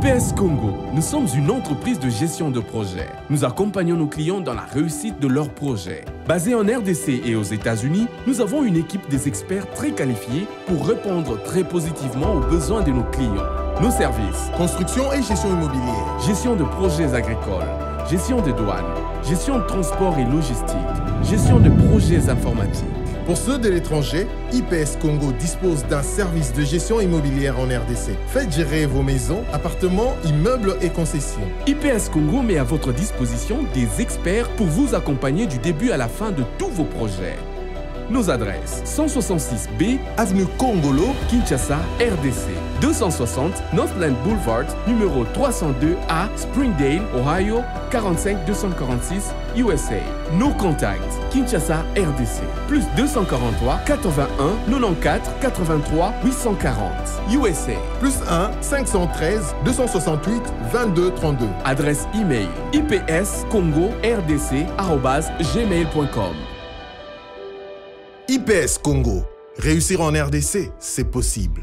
IPS Congo, nous sommes une entreprise de gestion de projet. Nous accompagnons nos clients dans la réussite de leurs projets. Basés en RDC et aux États-Unis, nous avons une équipe des experts très qualifiés pour répondre très positivement aux besoins de nos clients. Nos services: construction et gestion immobilière, gestion de projets agricoles, gestion des douanes, gestion de transport et logistique, gestion de projets informatiques. Pour ceux de l'étranger, IPS Congo dispose d'un service de gestion immobilière en RDC. Faites gérer vos maisons, appartements, immeubles et concessions. IPS Congo met à votre disposition des experts pour vous accompagner du début à la fin de tous vos projets. Nos adresses: 166B, Avenue Congolo, Kinshasa, RDC. 260 Northland Boulevard, numéro 302A, Springdale, Ohio, 45246, USA. Nos contacts: Kinshasa, RDC. Plus 243 81 94 83 840, USA. Plus 1 513 268 22 32. Adresse email: ipscongordc@gmail.com. IPS Congo. Réussir en RDC, c'est possible.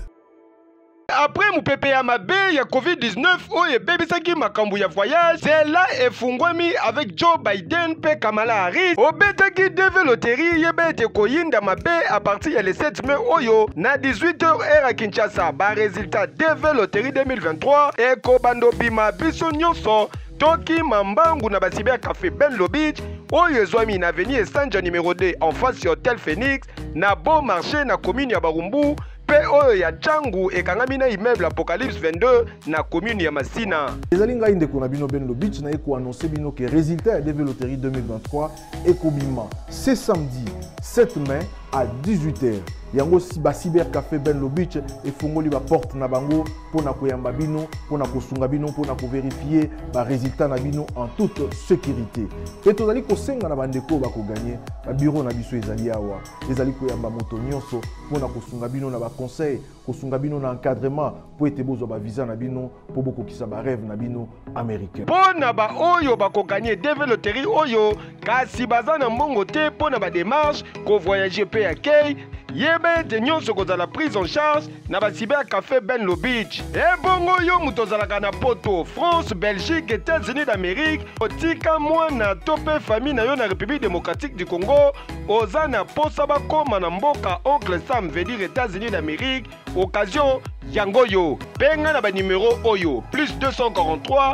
Après mon PPA mabe ya COVID-19 oye bebisaki makambu ya voyage, c'est là efungwami avec Joe Biden pe Kamala Harris. Obetaki deve loterie yebete koyinda mabe à partir le 7 mai oyo na 18h heure à Kinshasa. Ba résultat deve loterie 2023 et kobando bima biso nyonso toki mambangu na basiber café Benlo Beach oyo ezwami na avenue Esanja numéro 2 en face du hôtel Phoenix na bon marché na commune ya Barumbu. Oyo ya Django ekangami na immeuble Apocalypse 22 na commune ya Masina. Ezali ngai ndeko na bino Benlo Beach na eko annoncer bino que résultat ya DV Loterie 2023 ekobima ce samedi 7 mai à 18h. Yango si ba cyber café Benlo Beach efongoli ba porte na bango pona koyamba bino, pona kosunga bino, pona ko vérifier ba résultat na bino en toute sécurité. Pe tozali ko senga na bandeko ba ko gagner ba bureau na biso ezali awa. Ezali koyamba moto nyonso pona kosunga bino na ba conseil, kosunga bino na encadrement po ete bozo ba visa na bino po boko kisa ba rêve na bino américain. Pona ba oyo ba ko gagner DV Loterie oyo kasi bazana mbongo te pona ba démarche ko voyager pe accueil. Yebe te nyonso kozala prise en charge na ba cyber café Benlo Beach. E bongo yo mutozalaka na poto, France, Belgique, États-Unis d'Amérique. Otika mwana tope famille na yo na République démocratique du Congo. Oza na posa bakoma na mboka Oncle Sam veut dire États-Unis d'Amérique. Occasion yango yo. Penga na ba numéro oyo plus 243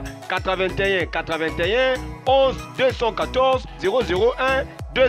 81 81 11 214 001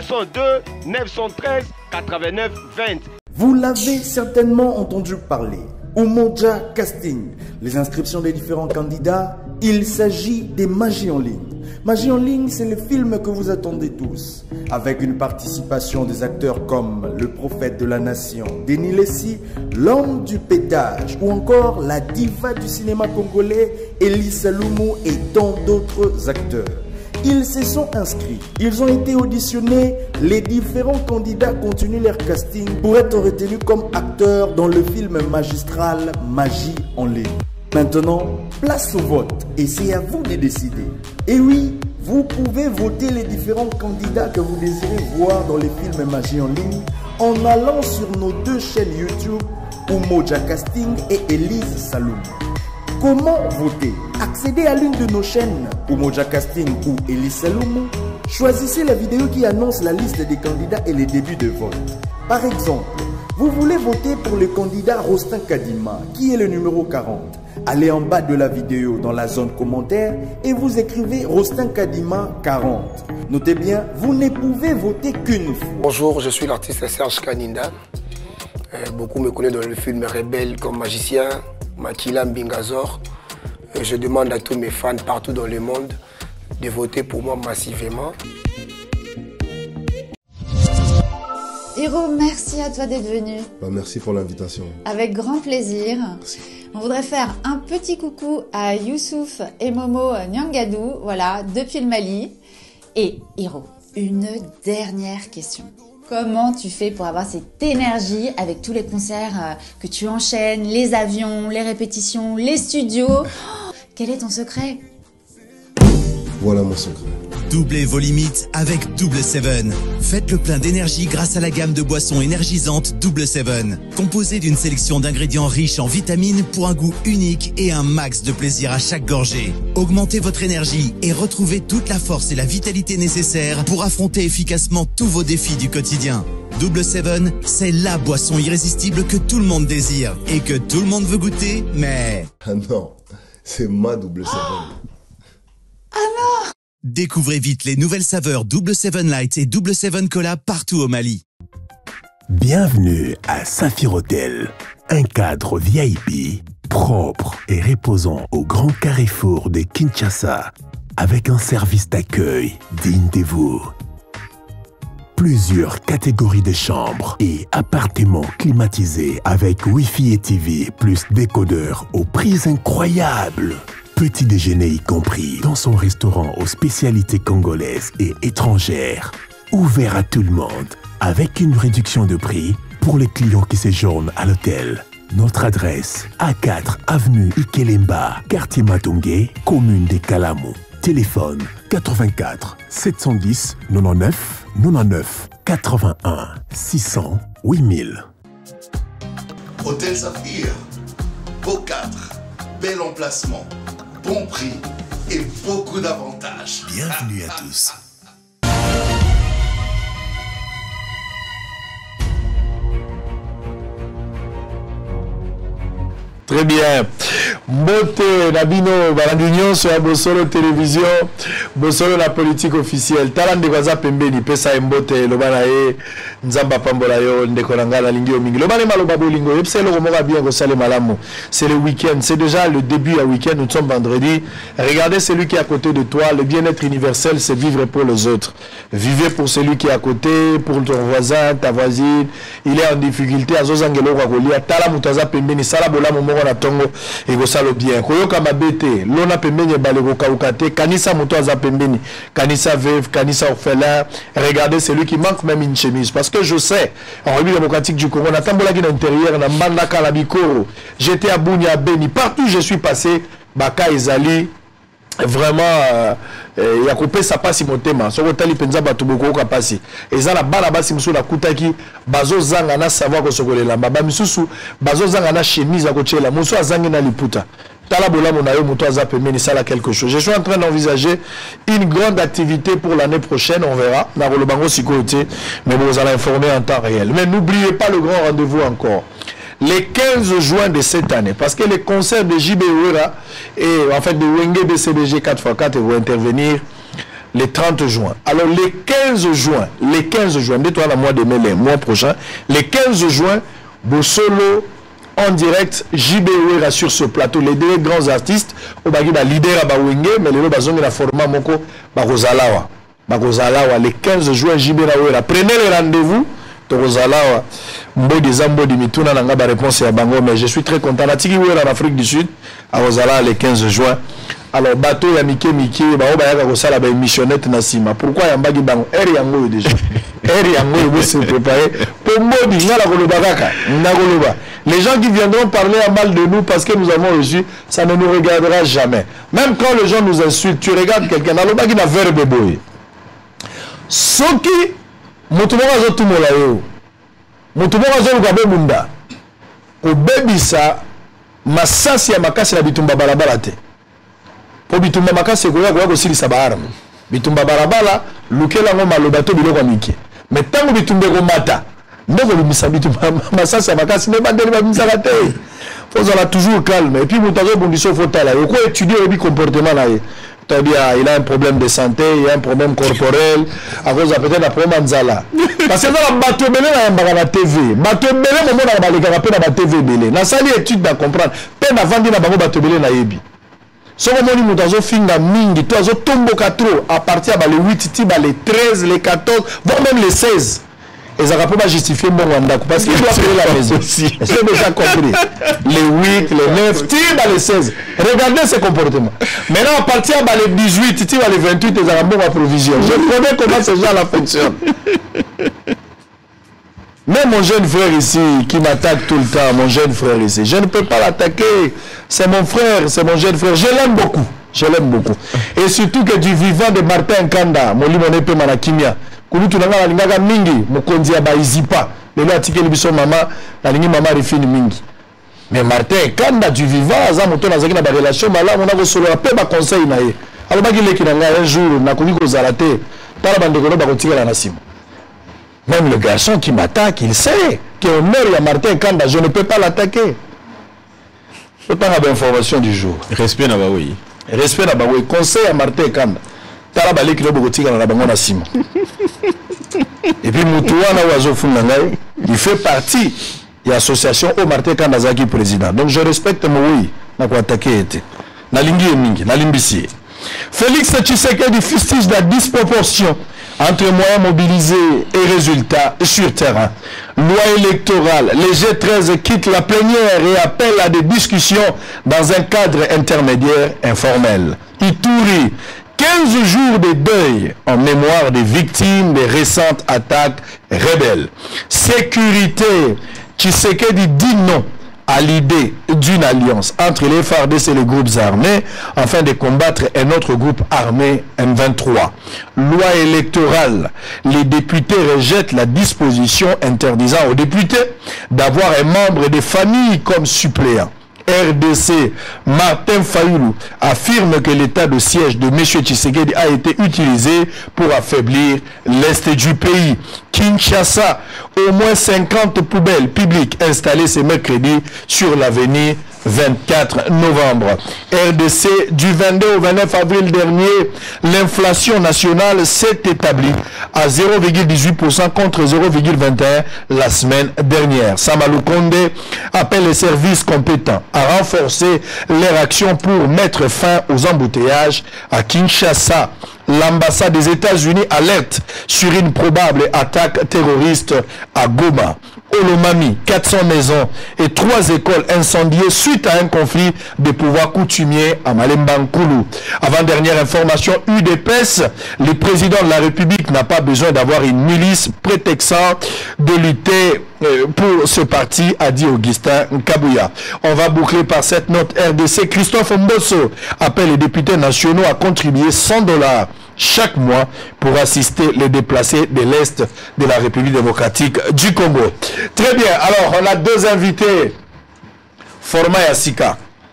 202 913 89 20. Vous l'avez certainement entendu parler. Umoja Casting, les inscriptions des différents candidats, il s'agit des Magie en ligne. Magie en ligne, c'est le film que vous attendez tous, avec une participation des acteurs comme le prophète de la nation, Denis Lessi, l'homme du pétage, ou encore la diva du cinéma congolais, Elie Saloumou et tant d'autres acteurs. Ils se sont inscrits, ils ont été auditionnés, les différents candidats continuent leur casting pour être retenus comme acteurs dans le film magistral Magie en ligne. Maintenant, place au vote et c'est à vous de décider. Et oui, vous pouvez voter les différents candidats que vous désirez voir dans les films Magie en ligne en allant sur nos deux chaînes YouTube, Umoja Casting et Elise Saloum. Comment voter? Accédez à l'une de nos chaînes, Umoja Casting ou Elise Saloum. Choisissez la vidéo qui annonce la liste des candidats et les débuts de vote. Par exemple, vous voulez voter pour le candidat Rostin Kadima, qui est le numéro 40. Allez en bas de la vidéo dans la zone commentaire et vous écrivez Rostin Kadima 40. Notez bien, vous ne pouvez voter qu'une fois. Bonjour, je suis l'artiste Serge Kaninda. Beaucoup me connaissent dans le film Rebelle comme magicien, Makila Mbingazor. Je demande à tous mes fans partout dans le monde de voter pour moi massivement. Hiro, merci à toi d'être venu. Merci pour l'invitation. Avec grand plaisir. Merci. On voudrait faire un petit coucou à Youssouf et Momo Nyangadou, voilà, depuis le Mali. Et Hiro, une dernière question. Comment tu fais pour avoir cette énergie avec tous les concerts que tu enchaînes, les avions, les répétitions, les studios? Quel est ton secret? Voilà mon secret. Doublez vos limites avec Double 7. Faites le plein d'énergie grâce à la gamme de boissons énergisantes Double 7. Composée d'une sélection d'ingrédients riches en vitamines pour un goût unique et un max de plaisir à chaque gorgée. Augmentez votre énergie et retrouvez toute la force et la vitalité nécessaires pour affronter efficacement tous vos défis du quotidien. Double 7, c'est la boisson irrésistible que tout le monde désire et que tout le monde veut goûter, mais... Ah non, c'est ma Double 7. Ah non! Découvrez vite les nouvelles saveurs Double 7 Light et Double 7 Cola partout au Mali. Bienvenue à Saphir Hotel, un cadre VIP, propre et reposant au grand carrefour de Kinshasa, avec un service d'accueil digne de vous. Plusieurs catégories de chambres et appartements climatisés avec Wi-Fi et TV plus décodeur aux prix incroyables. Petit déjeuner y compris dans son restaurant aux spécialités congolaises et étrangères. Ouvert à tout le monde avec une réduction de prix pour les clients qui séjournent à l'hôtel. Notre adresse, A4 avenue Ikelemba, quartier Matongé, commune des Kalamou. Téléphone 84 710 99 99 81 600 8000. Hôtel Saphir, beau cadre, bel emplacement, bon prix et beaucoup d'avantages. Bienvenue à tous. Très bien. Mbote Nabino Balandunion sur la Bossolo Télévision, Bossolo la politique officielle. Talande Waza Pembeni, Pesa Mbote, Lobanae, Nzamba Pambolayo, Ndekolanga, Lingio Mingi. Lobane Malobabo Lingo, Epselo Romora bien Gosale Malamo. C'est le week-end, c'est déjà le début à week-end, nous sommes vendredi. Regardez celui qui est à côté de toi, le bien-être universel, c'est vivre pour les autres. Vivez pour celui qui est à côté, pour ton voisin, ta voisine. Il est en difficulté, Azozangelo Wagolia, Tala Mutaza Pembeni, Salabola Momoro na Tongo, et Gosalo bien. Koyoka Mabete, Lona Pembeni Balego Kaukate, Kanisa Mutaza Pembeni, Kanisa Veuve, Kanisa Orphelin. Regardez celui qui manque même une chemise. Parce que je sais, en République démocratique du Congo, on a tambolaki dans l'intérieur, na Mbandaka, la Bikoro, j'étais à Bounia, Beni, partout où je suis passé, Baka Ezali. Vraiment il y a coupé ça passe motema so kotali penza bato boko ka pasi ezala bana basi musu na kutaki bazo zanga na savoir ko sokolela baba misusu bazo zanga na chemise a kochela musu azangi na liputa tala bolamo na yo muto aza pembeni sala quelque chose. Je suis en train d'envisager une grande activité pour l'année prochaine, on verra na rolobango sikote mais vous allez informer en temps réel. Mais n'oubliez pas le grand rendez-vous encore. Les 15 juin de cette année, parce que les concerts de JB Ouera et en fait de Wenge BCBG 4x4 vont intervenir le 30 juin. Alors les 15 juin, dis-toi le mois de mai, le mois prochain, les 15 juin, Bossolo en direct, JB Ouera sur ce plateau, les deux grands artistes, au bagi ba leader à Wenge, mais les bazong la format moko Bagozalawa. Les 15 juin, JB Ouera. Prenez le rendez-vous. Torozalawa Mbodi Zambodi Mituna nanga ba réponse à Bango, mais je suis très content. La Tiki en Afrique du Sud à Rosala le 15 juin. Alors bateau ya Mike ba oba ya kosala ba missionnette na sima. Pourquoi ya mbagi bango eri yango déjà. Eri yango vous se préparer pour Mbodi ngala koloba kaka ngakoloba. Les gens qui viendront parler à mal de nous parce que nous avons reçu, ça ne nous regardera jamais. Même quand les gens nous insultent, tu regardes quelqu'un na loba qui na verbe boy. Soki Motumoko azotumola yo. Motumoko azoluka bebunda. Kobebisa masasi ya makasi na bitumba balabala te. Po bitumba makasi koya kosilisa ba arme. Bitumba balabala lukela ngo maloba to biloko mike. Mais tango bitumbe ko mata. Ndeko bimisa bitumba masasi ya makasi ne bandeli ba bimisa te. Faut être toujours calme et puis mutazo bondiso fotala. Yo ko étudier le comportement na ye. Il a un problème de santé, il a un problème corporel, à cause peut-être d'un problème d'Anzala. Parce que dans la bateau belé, il y a la TV. Bateau belé, il y a la TV belé. Dans cette étude à comprendre, peine avant de bateau belé na yebi. Si on a un finga mingi, tu as un tombeau trop à partir de les 8, les 13, les 14, voire même les 16. Et ça ne peut pas justifier mon Wandako parce qu'il doit payer la maison. J'ai déjà compris. Les 8, les 9, tire dans les 16. Regardez ce comportement. Maintenant, à partir de les 18, tire dans les 28, ils ont un bon provision. Je connais comment ces gens-là fonctionnent. Mais mon jeune frère ici, qui m'attaque tout le temps, mon jeune frère ici, je ne peux pas l'attaquer. C'est mon frère, c'est mon jeune frère. Je l'aime beaucoup. Je l'aime beaucoup. Et surtout que du vivant de Martin Kanda, Molimo Nepe Manakimia, Kulutu Nanga Lingaka Mingi, Mokonzi Abaizipa, le là tike libiso mama, la lingi mama refine Mingi. Mais Martin Kanda du vivant, Azamoto Nazaki na ba relation, là on a solo pe ba conseil na ye. Alors ba gile kinanga un jour na komi ko zalate, tala bande ko ba kotika la nasimo. Même le garçon qui m'attaque, il sait qu'au meurt il y a Martin Kanda, je ne peux pas l'attaquer. Je pas avoir information du jour. Respect na ba oui. Respect na ba oui, conseil à Martin Kanda. Tala ba leki lobo kotika na bango nasimo. Et puis Moutouana Wazo Funangai, il fait partie de l'association au Martin Kandazaki président. Donc je respecte mon oui, n'a pas attaqué été. Nalingi et Mingi, Nalimbisi. Félix Tshisekedi fustige la disproportion entre moyens mobilisés et résultats sur terrain. Loi électorale, les G13 quittent la plénière et appellent à des discussions dans un cadre intermédiaire informel. Ituri, 15 jours de deuil en mémoire des victimes des récentes attaques rebelles. Sécurité, Tshisekedi dit non à l'idée d'une alliance entre les FARDC et les groupes armés afin de combattre un autre groupe armé M23. Loi électorale, les députés rejettent la disposition interdisant aux députés d'avoir un membre des familles comme suppléant. RDC, Martin Fayoulou affirme que l'état de siège de M. Tshisekedi a été utilisé pour affaiblir l'Est du pays. Kinshasa, au moins 50 poubelles publiques installées ce mercredi sur l'avenue 24 novembre. RDC, du 22 au 29 avril dernier, l'inflation nationale s'est établie à 0,18% contre 0,21% la semaine dernière. Samalou Kondé appelle les services compétents à renforcer leur action pour mettre fin aux embouteillages à Kinshasa. L'ambassade des États-Unis alerte sur une probable attaque terroriste à Goma. Olomami, 400 maisons et 3 écoles incendiées suite à un conflit de pouvoirs coutumiers à Malemba-Nkulu. Avant-dernière information, UDPS, le président de la République n'a pas besoin d'avoir une milice prétextant de lutter pour ce parti, a dit Augustin Kabouya. On va boucler par cette note RDC. Christophe Mbosso appelle les députés nationaux à contribuer $100 chaque mois pour assister les déplacés de l'Est de la République démocratique du Congo. Très bien, alors on a 2 invités. Format Yassika.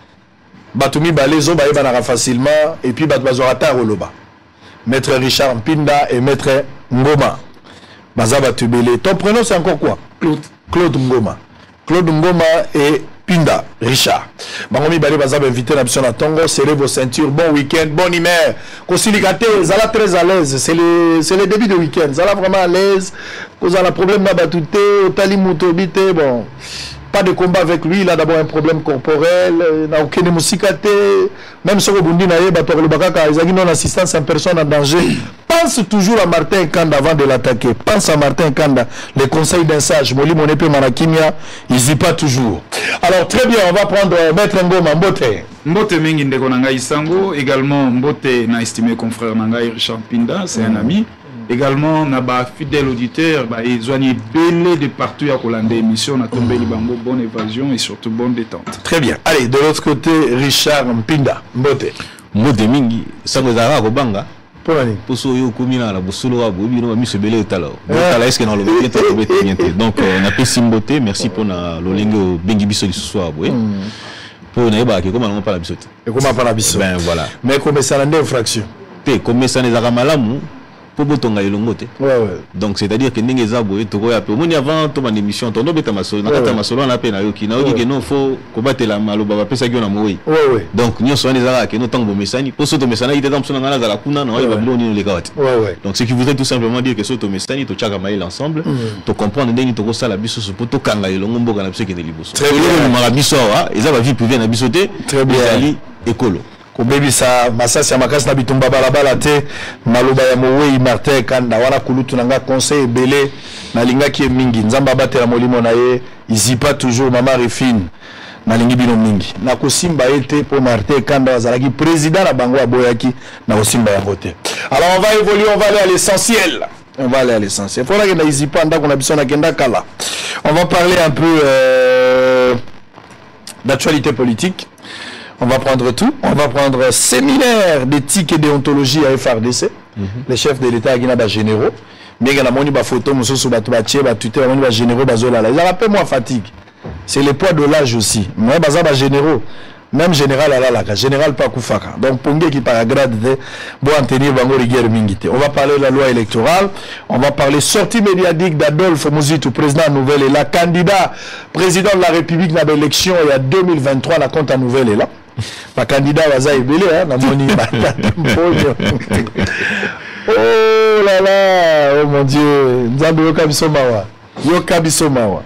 Batumi Balezo Baïbanara facilement et puis Batbazorata Roloba. Maître Richard Mpinda et Maître Ngoma. Bazaba Tubele. Ton prénom c'est encore quoi? Claude Ngoma. Claude Ngoma et Pinda, Richard. Bangomi Bale Bazab invité la mission à Tongo, serrez vos ceintures, bon week-end, bonne humeur. Kosilikate, Zala très à l'aise, c'est le début de week-end. Zala vraiment à l'aise, vous avez un problème d'abatouté, Otali Moutobite, bon. Pas de combat avec lui, il a d'abord un problème corporel, il n'a aucune musikate, même si vous dites que non assistance en personne en danger. Pense toujours à Martin Kanda avant de l'attaquer. Pense à Martin Kanda, les conseils d'un sage, Moli Monepe Manakimia, il n'y pas toujours. Alors très bien, on va prendre Maître Ngoma Mbote. Mbote Mingi Ndeko Nanga Isango, également Mbote n'a estimé confrère Nanga Richard Pinda, c'est un ami. Également, on a fidèle auditeur, ils ont belé de partout à Kolande émission, on a tombé Libango, bonne évasion et surtout bonne détente. Très bien. Allez, de l'autre côté, Richard Mpinda, Mbote. Mbote Mingi, Sangozara Kobanga. Pour ce yo komina la bosolo wa bobi no mi se belé tala. Tala est-ce que dans le bien. Donc on a pris Simbote, merci pour na lolengo bengi biso ce soir boy. Pour na ba ke comment on parle bisote. Et comment parle biso? Ben voilà. Mais comme ça n'a infraction. Te comme ça les aramalamu. Pour botonga ilongote. Ouais. Donc c'est-à-dire que ndenge zabo etoko ya pe moni avant to ban émission to no beta masolo na kata masolo na pe na yoki na yoki que non faut kobatela maloba ba pesa gyo na moyi. Ouais. Donc nyonso les ara que no tango mesani pour soto mesana ite dans sona ngala za la kuna na ba biloni les gawati. Ouais. Donc ce qui voudrait tout simplement dire que soto mesani to chaka mail ensemble to comprendre ndenge to ko sala biso so pour to kanga ilongo mboka na biso ke liboso. Très bien. Mara biso wa ezaba vie privée na bisote. Très bien. Ali écolo. Kobebisa masasi ya makasi na bitumba balabala te maloba ya Mowei Martin Kanda wana kulutu nanga conseil ebele nalingaki mingi nzamba batela molimo na ye izipa toujours mama refine nalingi bino mingi na kosimba ete pour Martin Kanda azalaki président na bango aboyaki na kosimba yango te. Alors on va évoluer, on va aller à l'essentiel. On va aller à l'essentiel. Faudra que na izipa ndako na biso na kenda kala. On va parler un peu d'actualité politique. On va prendre tout. On va prendre séminaire d'éthique et déontologie à FRDC. Les chefs de l'État à généraux. Mais il y a des photos, des généraux. Ils rappellent moi fatigue. C'est le poids de l'âge aussi. Moi, je suis généraux. Même général Alalaka, général Pakoufaka. Donc, Pongé qui par grade de tenir Bango Rigueur Mingite. On va parler de la loi électorale. On va parler sortie médiatique d'Adolphe Mouzitou, président nouvelle et la candidat président de la République dans l'élection il y a 2023, la compte à nouvelle est là. Le candidat Waza Ebele, oh là là, oh mon Dieu, Nzambe Yoka Bisomawa.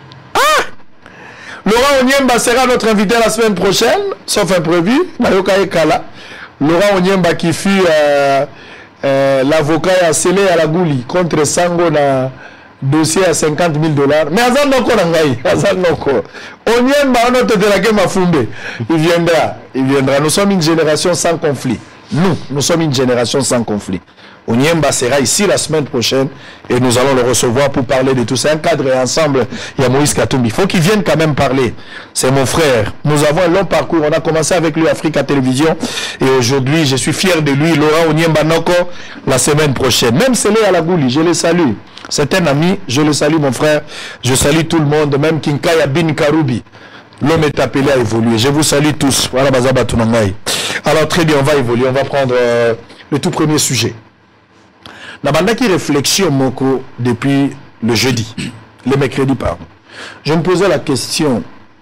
Laurent Onyemba sera notre invité la semaine prochaine, sauf imprévu. Mayoka Ekala. Laurent Onyemba qui fut l'avocat à Sélé à la Gouli contre Sango dans dossier à $50 000. Mais Azan Noko Nangaï, Azan Noko. Onyemba, on a te délagué Mafumbe. Il viendra, il viendra. Nous sommes une génération sans conflit. Nous sommes une génération sans conflit. Onyemba sera ici la semaine prochaine et nous allons le recevoir pour parler de tout. C'est un cadre et ensemble. Il y a Moïse Katumbi. Il faut qu'il vienne quand même parler. C'est mon frère. Nous avons un long parcours. On a commencé avec lui Africa Télévision et aujourd'hui, je suis fier de lui. Laurent Onyemba Noko la semaine prochaine. Même Sélé à la Gouli, je le salue. C'est un ami. Je le salue, mon frère. Je salue tout le monde. Même Kinkaya Bin Karoubi. L'homme est appelé à évoluer. Je vous salue tous. Voilà, Bazaba Tunangaï. Alors, très bien, on va évoluer. On va prendre le tout premier sujet. Nabandaki réflexion moko depuis le jeudi, le mercredi pardon. Je me posais la question.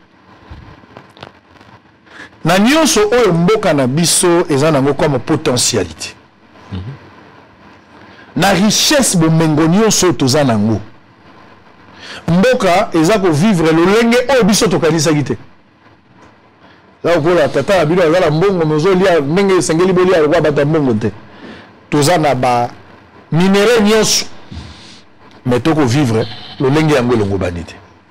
Na nyonso oyo mboka na biso eza nango comme potentialité. Na richesse bomengo nyonso toza nango. Mboka eza ko vivre lolenge oyo biso tokanisaki te. Za kola tata abilo azala mbongo mozo lia ndenge sengeli bolia kwa bata mbongo te. Toza na ba minéraux nyonso mais toko vivre le lenge yango longo banite.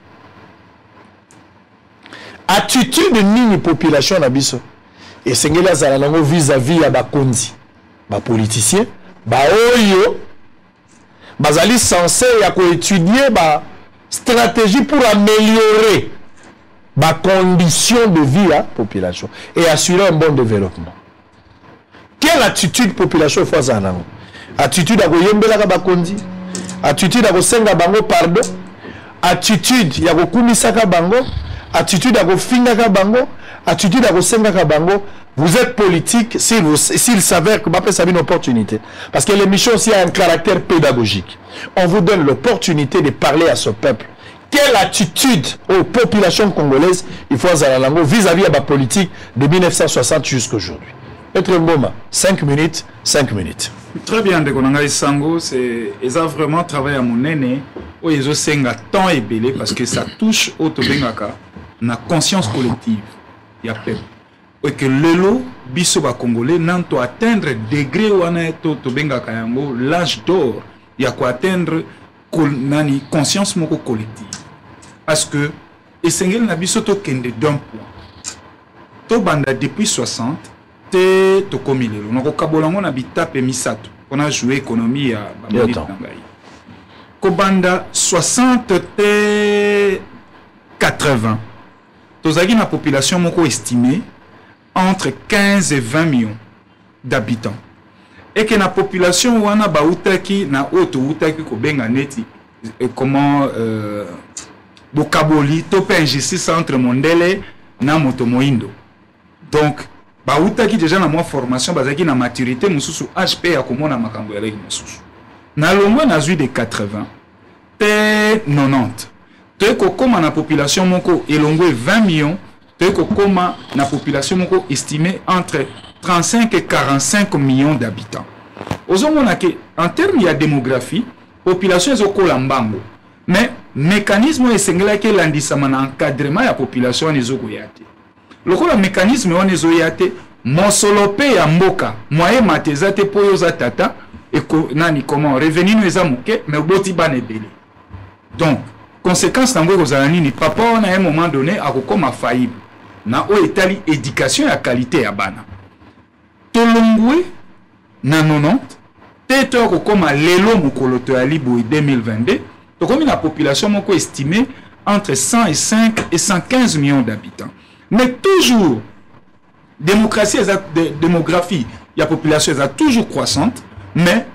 Attitude nini population na biso et sengeli azala nango vis-à-vis ya bakonzi ba politiciens ba oyo bazali censé ya ko étudier ba stratégie pour améliorer ba conditions de vie à population et assurer un bon développement. Quelle attitude population faut ça nango? Attitude à goyembela ka bakondi, attitude à go senga bango pardon, attitude ya go kumisa ka bango, attitude à go finga ka bango, attitude à go senga ka bango. Vous êtes politique s'il s'avère que vous avez une opportunité. Parce que l'émission aussi a un caractère pédagogique. On vous donne l'opportunité de parler à ce peuple. Quelle attitude aux populations congolaises il faut à la langue vis-à-vis de la politique de 1960 jusqu'à aujourd'hui. Être Mboma, 5 minutes, 5 minutes. Très bien, Dekonanga Sango, c'est vraiment travail à mon aîné, où ils ont tant et belé parce que ça touche au Tobengaka, la conscience collective. Il y a peuple. Et que l'élo, bisoba congolais, n'a pas atteindre degré où on est Tobengaka yango, l'âge d'or, il y a quoi atteindre nani conscience moko collective. Parce que, et sengel na biso to kende d'un point. To banda depuis 60, to komilelo nako kabolango na bitape misato on a joué économie ya bamoni nangai ko banda 60 te 80 tozaki na population moko estimée entre 15 et 20 millions d'habitants et que na population wana bautaki na auto utaki ko benga neti et comment bokaboli to pe injustice entre mondele na moto moindo donc bautaki déjà na moi formation bazaki na maturité mususu HP ya komona makambo ya leki mususu na longwe na zui de 80 te 90 te ko koma na population moko elongwe 20 millions te ko koma na population moko estimée entre 35 et 45 millions d'habitants ozomona ke en termes ya démographie population ezokola mbango mais mécanisme esengelaki landisama na encadrement ya population ezoko yate lokola mécanisme wana ezoyate mosolope ya mboka moye matezate po yoza tata et nani comment revenu eza moke mais oboti bana ebele donc conséquence nango kozala nini papa wana à un moment donné akokoma faillible na o etali éducation ya qualité ya bana tolongwe na 90 te to akokoma lelo mokolo to ya libo 2022 tokomi na population moko estimée entre 105 et 115 millions d'habitants. Mais toujours, démocratie démographie la population est toujours croissante mais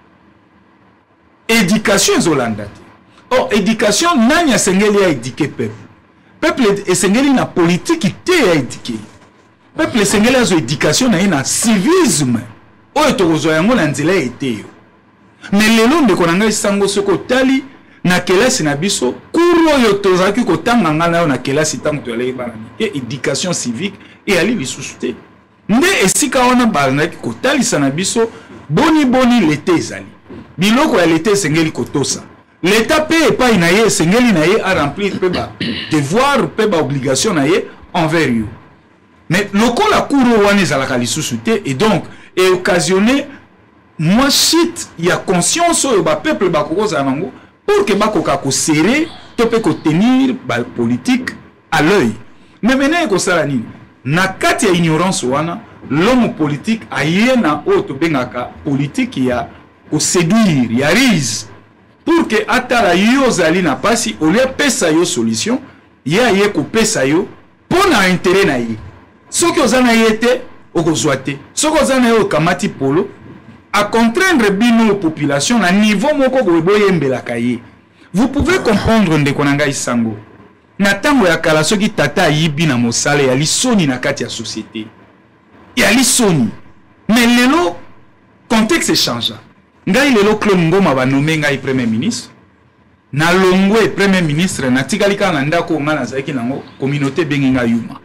éducation est hollandais. Or éducation nani asengeli a éduquer peuple esengeli na politique te a éduquer peuple esengeli a éducation na civisme oyo tokozwa yango na nzela ete mais lelo ndeko na ngai sango soko tali na kelasi na biso kuru oyo tozalaki kotanga nga nayo na kelasi ntango toyalaki bana mike éducation civique eyali lisusu te nde esika wana bazalaki kotalisa na biso boni lete ezali biloko ya lete esengeli kotosa leta mpe epai na ye esengeli na ye a remplir mpe badevoir mpe baobligation na ye envers yo mais lokola kuru wana ezalaka lisusu te et donc occasionné moi shit ya conscience oyo bapeuple bakokozala nango pour que bakoka kosere to mpe kotenir bapolitique à l'œil mais maintenant ekosala nini na kati ya ignorance wana l'homme politique aye na oyo tobengaka politique ya koséduire ya rise pour que atala yo ozali na pasi olie pesa yo solution ye aye kopesa yo mpo na intérêt na ye soki oza na ye te okozwa te soki oza na ye okamati polo à contraindre bino population na niveau moko boyembelaka ye. Vous pouvez comprendre ndeko na ngai sango na tango ya kala soki tata ayibi na mosala ya lisoni na kati ya société ya lisoni mais lelo contexte change ngai lelo Claude Ngoma banome ngai premier ministre na longwe premier ministre na tikalika na ndako nga na zaki nango communauté bengi nga yuma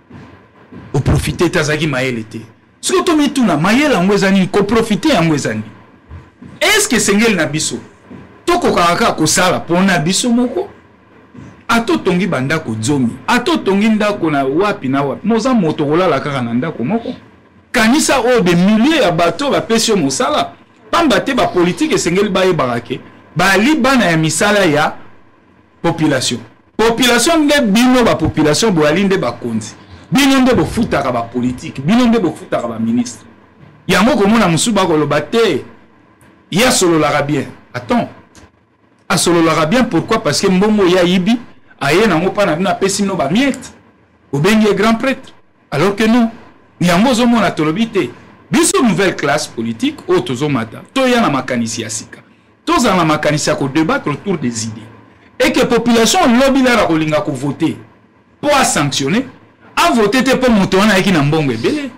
o profiter tazaki maele te soki tomituna mayele yango ezani ko profiter yango ezani est-ce que sengeli na biso tokokaka kosala pona biso moko ato tongi bandako zomi ato tongi ndako na wapi na wapi moza moto kolala kaka na ndako moko kanisa o de milliers ya bato ba pesio mosala pamba te ba politique esengeli ba yebarake ba libana ya misala ya population nde bino ba population bo alinde ba konzi bino nde bo futaka ba politique bino nde bo futaka ba ministre yango komona musuba koloba te ya solo la bien attends a solo la bien pourquoi parce que mbongo ya yibi aye nango pa na bino apesi no ba miette obengi grand prêtre alors que non yango zomona tolobi te biso nouvelle classe politique o tozomata to ya na makanisi ya sika toza na makanisi ya ko débattre autour des idées et que population lobby la kolinga ko voter pour sanctionner a voter te pour moto wana yaki na mbongo ebele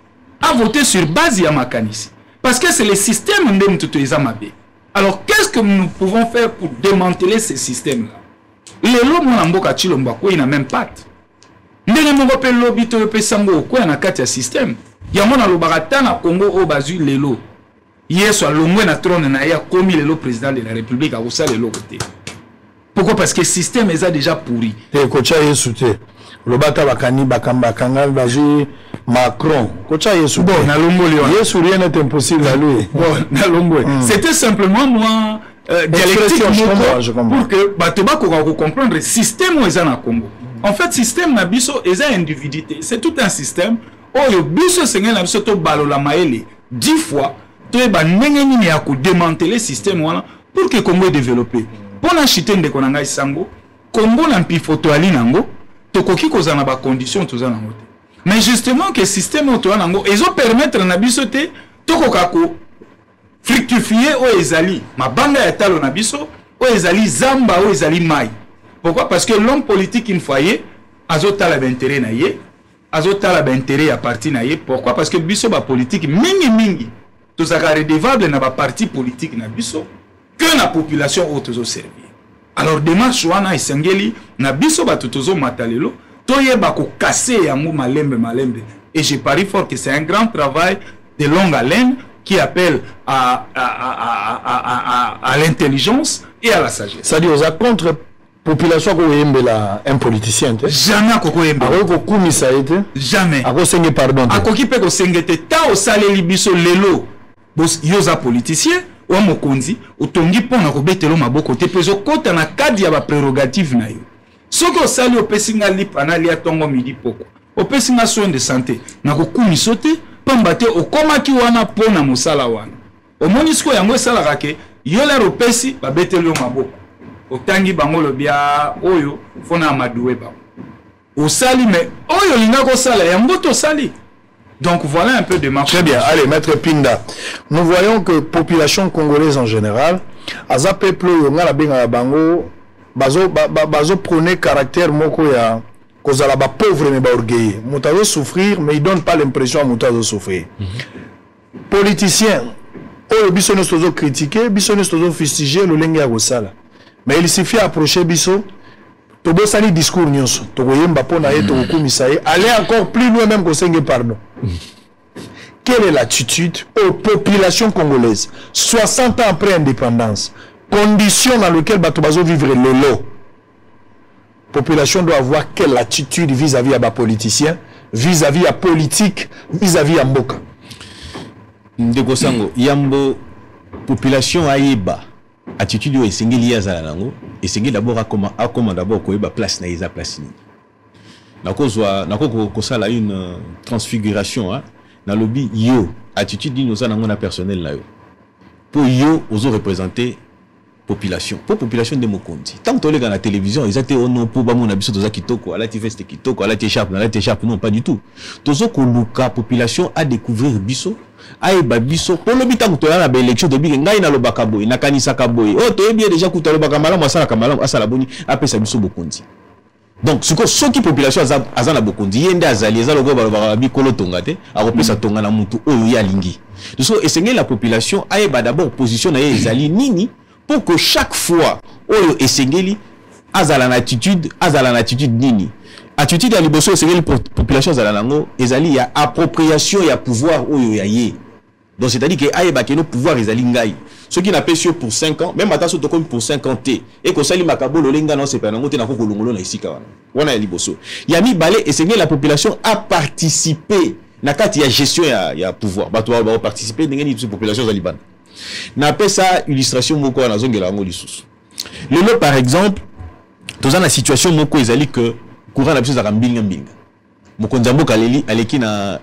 a voter sur base ya makanisi parce que c'est le système ndem tuto ezamabe. Alors qu'est-ce que nous pouvons faire pour démanteler ce système là? Les lobbies na mboka chilomba ko ina même patte ndenge moko pe lobby to pe sango ko na kati ya système ya mona lobaka na Congo o bazui lelo yeso alongwe na trône na ya komi lelo président de la République a osala lelo côté. Pourquoi? Parce que le système est déjà pourri. Te kocha yesu te lobata bakani bakamba kanga bazui Macron kocha yesu bon na longoli yesu rien n'est impossible à lui bon na longoli c'était simplement moi dialectique pour que batoba ko comprendre le système où est na Congo. En fait système na biso est individualité, c'est tout un système oyo biso sengel na biso to balola maele 10 fois to ba ndenge nini ya ko démanteler système wana pour que Congo est développé. Pour na chite ndeko na ngai sango Congo na mpi photo ali nango tokoki kozana ba conditions tozana nango. Mais justement que système auto nango ezo permettre na biso te tokoka ko fructifier o ezali mabanga ya talo na biso o ezali zamba o ezali mai. Pourquoi? Parce que l'homme politique une foyer azotala l'intérêt na ye azotala l'intérêt à parti na ye. Pourquoi? Parce que biso ba politique mingi to zaka redevable na ba parti politique na biso que na population auto servir. Alors démarche wana esengeli na biso ba tozo matalelo toyeba ko casser yango malembe et je parie fort que c'est un grand travail de longue haleine qui appelle à l'intelligence et à la sagesse. C'est-à-dire aux contre population ko yembela un politicien te jamais ko yembela ko kumisa ete jamais ako senge pardon akoki pe ko sengete ta o saleli biso lelo bos yoza politicien o mokonzi otongi pona ko betelo maboko te pezo kota na cadre ya ba prérogative na yo soko sali o pesinga lipana lia tongo midi poko o pesinga soin de santé na ko kumiso te pamba te o komaki wana pona mosala wana o monisiko yango sala rake yo la ropesi ba betelo maboko otangi bangolo bia oyo fona amadoué ba osali mais oyo linga ko sala yango to sali Donc voilà un peu de marche. Très bien. Allez, Maître Pinda. Nous voyons que population congolaise en général, aza peuple yonga la benga bango, bazo prôner caractère moko ya kozala ba pauvre mais ba orgueilleux. Moutazo souffrir mais il donne pas l'impression à moutazo souffrir. Politicien, oh biso nous tozo critiquer, biso nous tozo fustiger le lenge ya kosala. Mais il suffit approcher biso tobosani discours nyonso tokoyemba pona ye tokokumisa ye aller encore plus loin même kosenge pardon. Quelle est l'attitude aux populations congolaises 60 ans après l'indépendance, conditions dans lesquelles Batobazo vivre le lot. Population doit avoir quelle attitude vis-à-vis à bas politiciens, vis-à-vis à politique, vis-à-vis à Mboka. Ndeko Sango, yambo population aïba attitude yo esengeli ya zala nango, esengeli d'abord à comment d'abord koyeba place na isa place ni. Nako kosala une transfiguration hein. Dans le lobby yo attitude dit nous avons un personnel là yo pour yo ozo représenter population pour population de Mokondi tant que les gars à la télévision ils étaient non pour ba mon abiso toza kitoko ala ti veste kitoko ala ti écharpe non pas du tout tozo ko luka population à découvrir biso aïba biso pour le bitan to na ba élection de bi ngai na lobaka boy na kanisa ka boy oh to bien déjà kuta lobaka malamu asala boni apesa biso Bokondi. Donc, ce qui population azana bokondi yende azali ezalo go ba bikolo tongate akopesa tonga na mutu oyo ya lingi. Donc, esengeli la population ayeba d'abord position na ezali nini pour que chaque fois oyo esengeli azala na attitude nini. Attitude ya liboso esengeli population azala nango ezali ya appropriation ya pouvoir oyo ya ye. Donc c'est-à-dire que ayeba que no pouvoir ezali ngai. Ceux qui n'appellent sur pour 5 ans, même attention comme pour 50 ans, et que sali makabo lolenga non c'est pas nango te na ko kolongolo na isika wana. Wana ya liboso. Yami balé et la population a participé na kati ya gestion ya pouvoir. Bato ba participer ndenge ni population za Liban. Na appelle ça illustration moko na zongela ngo lisusu. Lelo par exemple, toza na situation moko ezali que courant na biso za mbinga mbinga. Mokonzi mboka leli aleki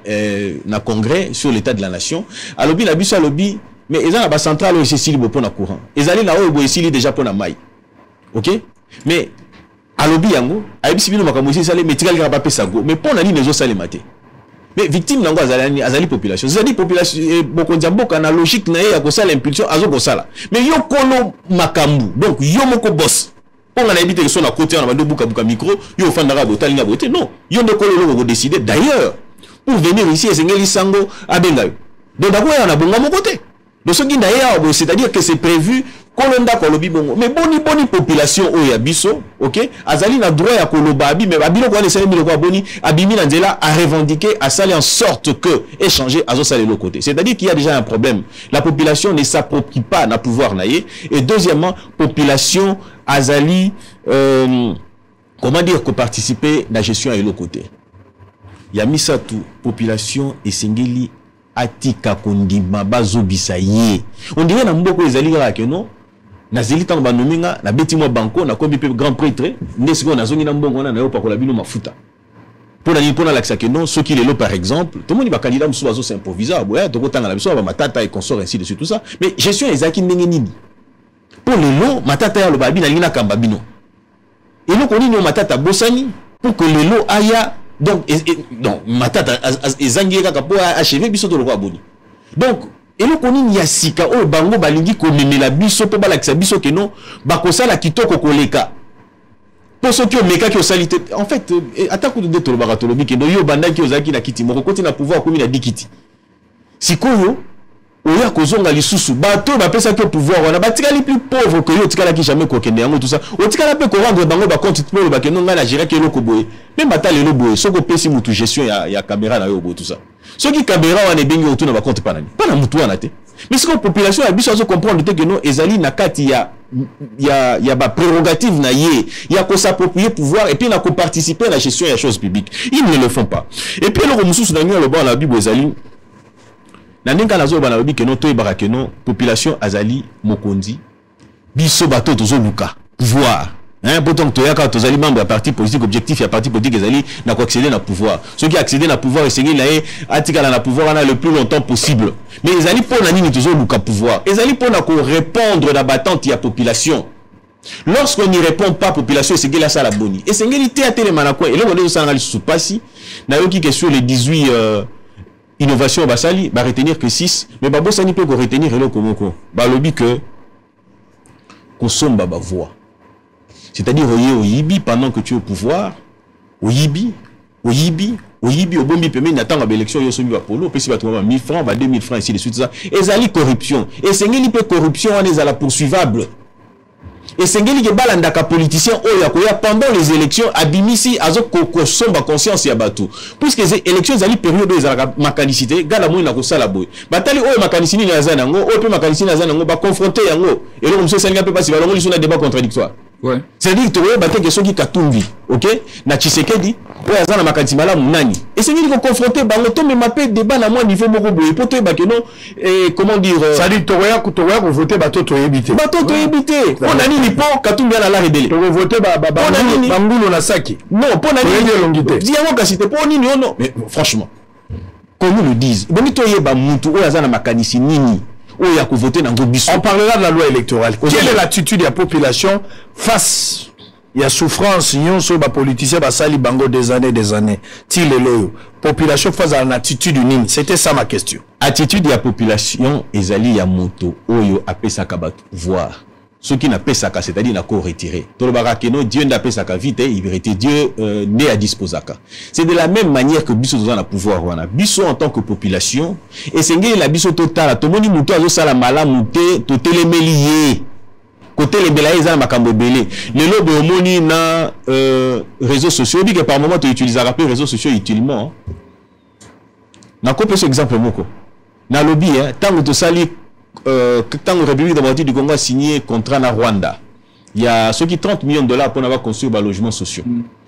na congrès sur l'état de la nation. Alobi na biso alobi mais ils ont la base centrale où c'est si pour na courant. Ils allaient là où ils déjà pour na maille. OK? Mais à l'obi yango, aibisi bino makamosi sale mais tikali ka pas ça go. Mais pour na ni nezo sale maté. Mais victime nango azali population. C'est-à-dire population Mokonzi mboka na logique na ya ko sala impulsion azo ko sala. Mais yo kolo makambu. Donc yo moko boss. On a évité que son à côté on a buka micro, yo fandara botali na boté. Non, yo ne kolo lo décider d'ailleurs pour venir ici esengeli sango abenga. Donc d'abord on a bonga mon côté. Donc c'est-à-dire que c'est prévu kolonda kolobi bongo mais boni population o ya biso OK azali na droit ya koloba abi mais babilo ko laisser milo ko boni abimi na nzela à revendiquer à saler en sorte que échanger azo saler l'autre côté. C'est-à-dire qu'il y a déjà un problème. La population ne s'approprie pas na pouvoir naie et deuxièmement population azali comment dire que participer na gestion à l'autre côté. Ya misatu population esengeli atika kondima bazobisa ye. On dirait na mboko ezali kaka non na zeli tango banominga na beti mo banko na kombi pe grand prêtre ndesiko na zongi na mbongo na yo pakola bino mafuta. Pour l'accès que non ceux qui les lot par exemple tout le monde va candidat musu bazo s'improviser boya to kotanga na biso ba matata et consort ainsi de suite tout ça mais gestion ezaki ndenge nini pour les lots matata ya lobabi na lina kamba bino et nous koni no matata bosani pour que les lots aya donc matata ezangi kaka po achever biso to lokwa boni donc eloko nini ya sika o bango balingi ko memela biso po balakisa biso ke non bakosala kitoko koleka pour ceux qui ont meka qui ont salité en fait attaque de to baratolobi ke no yo bandaki ozaki na kiti moko koti na pouvoir komi na dikiti sikoyo oya kozonga lisusu bato bapesa ke pouvoir wana batikali plus pauvre que yo tikala ki jamais ko kende yango tout ça o tikala pe ko rendre bango ba compte pour ba ke non nga na gérer ke loko boye même batale lo boye soko pesi mutu gestion ya caméra na yo boye tout ça ceux qui caméra wana bengi autour na ba compte panani pas na mutu wana te mais ce que population a biso azo comprendre que non ezali na kati ya ba prérogative na ye ya ko s'approprier pouvoir et puis na ko participer à la gestion ya choses publiques ils ne le font pas et puis le mususu na nyo lo ba la bible ezali na ninga nazo ba na lobi ke non to ibara ke non population azali mokonzi biso bato tozo luka pouvoir hein pourtant to yaka to zali membre ya parti politique objectif ya parti politique ezali na ko accéder na pouvoir ceux qui accéder na pouvoir esengeli na ye atikala na pouvoir na le plus longtemps possible mais ezali pour na nini tozo luka pouvoir ezali pour na ko répondre na battante ya population. Lorsqu'on n'y répond pas, population esengeli la sala boni esengeli te atele manako et le monde sala ngali sous passi na yoki que sur les 18 innovation basali ba retenir que 6 mais ba bosani peut retenir eloko moko ba lobi que kosomba ba voix, c'est-à-dire au yibi pendant que tu es au pouvoir au yibi au bombi peme n'attend à l'élection yo sombi ba polo pesi ba 1000 francs ba 2000 francs ici de suite ça ezali corruption et sengeli pe corruption on est à la poursuivable et sengeli ke balandaka politicien oyo akoya pendant les élections abimisi azo kosomba conscience ya bato puisque les élections ezali période ezalaka makanicité gala moyi na kosala boy batali oyo makanicité na zana ngo oyo pe makanicité na zana ngo ba confronter yango et le monsieur salinga pe pas si balongo li sona débat contradictoire. Ouais. C'est-à-dire que tu vois que ceux qui katumbi, OK? Na Tshisekedi, ouais azana makanisi malamu nani. Et c'est lui qui confronter bango to me mapé débat na moi niveau moko boye pour te ba que non comment dire ça dit toya ko voter bato to éviter. Bato to éviter. On a ni po katumbi na la rebelle. To voter bangulo na saki. Non, po na ni longité. Diamo ka cité po ni non. Mais franchement, comme ils le disent, bon to yeba mutu o azana makanisi nini. On parlera de la loi électorale. Quelle est l'attitude de la population face à la souffrance sur les politiciens qui bango des années Til et loyo. Population face à l'attitude unine. C'était ça ma question. Attitude de la population ezali ya moto oyo apesaka bato voir. Ce qui n'a pas ça, c'est-à-dire n'a qu'au retiré. Tout le barakeno, Dieu n'a pas ça vite, il était Dieu né à disposaka. C'est de la même manière que biso dans la pouvoir wana. Biso en tant que population, et c'est la biso total, tout le monde muto azo sala mala muté, tout les melié. Côté les belaïs à makambo belé. Les lobes homoni na réseaux sociaux, dit que par moment tu utilises les réseaux sociaux utilement. Na copie ce exemple moko. Na lobby hein, tant que tu sali quand la République démocratique du Congo a signé contrat na Rwanda, il y a ceux qui 30 millions de dollars pour avoir construit des logements sociaux.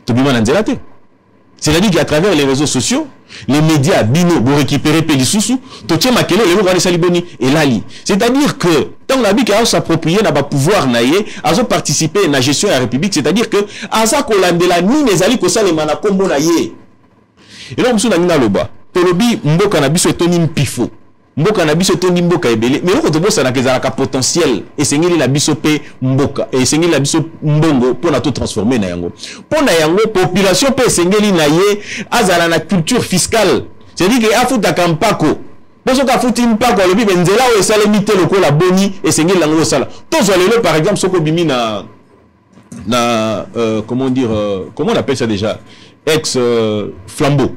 C'est-à-dire qu'à travers les réseaux sociaux, les médias bino pour récupérer Pélissousou, Totié Makele, les gens Saliboni et Lali. C'est-à-dire que tant la Bic a s'approprier n'a pas pouvoir naïe, a participer à la gestion de la République, c'est-à-dire que Asa Kolandela ni les ali ko salemana kombo naïe. Et là on se na loba. Tolobi mboka na biso etoni mpifo. Mboka na biso tondi mboka ebele mais loko tobosa na kezalaka potentiel et sengeli la biso pe mboka et sengeli la biso mbongo pour na tout transformer na yango pour na yango population pe sengeli na ye azala na culture fiscale c'est-à-dire que afuta kampako boso ka futi mpako le bi nzela o esalemi te loko la boni et sengeli lango sala tozo lelo par exemple soko bimi na comment dire comment on appelle ça déjà ex flambeau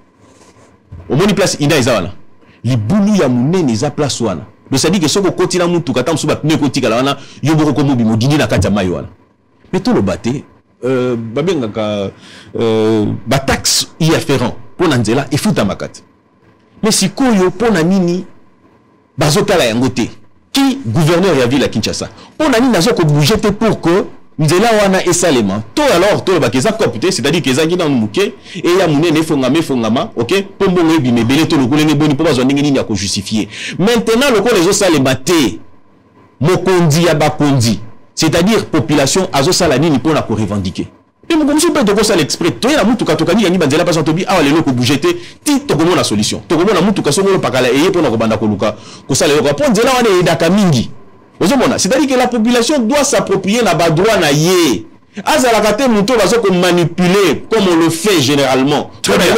au moni place ina ezala les boulous ya munene za place wana donc ça dit que soko kotina mutu kata musuba pne kotika la wana yoboko ko mobi modini na kati ya mayo wana mais to lo baté babenga ka ba taxe y afférent pour nanzela et futa makati mais sikoyo pona nini bazotala yango te qui gouverneur ya ville à Kinshasa pona nini nazo ko bouger te pour que nzela wana esalema to alors to bakeza copte c'est-à-dire que ezangi na muke et ya munene fongama OK pombo ngebi mebele to lokole ne boni po bazwa ndenge nini ya ko justifier maintenant lokole ezo salema te mokondi ya bakondi c'est-à-dire population azo sala nini pona ko revendiquer et mon monsieur peut ko sala exprès to ya mutu katokani yangi banzela pas tobi awa lelo ko bougeter ti to komona solution to komona mutu kasongolo pakala eye pona ko banda ko luka ko sala yo ko nzela wana edaka mingi. C'est-à-dire que la population doit s'approprier la droit na yé. Azalakate muto bazo ko manipuler comme on le fait généralement.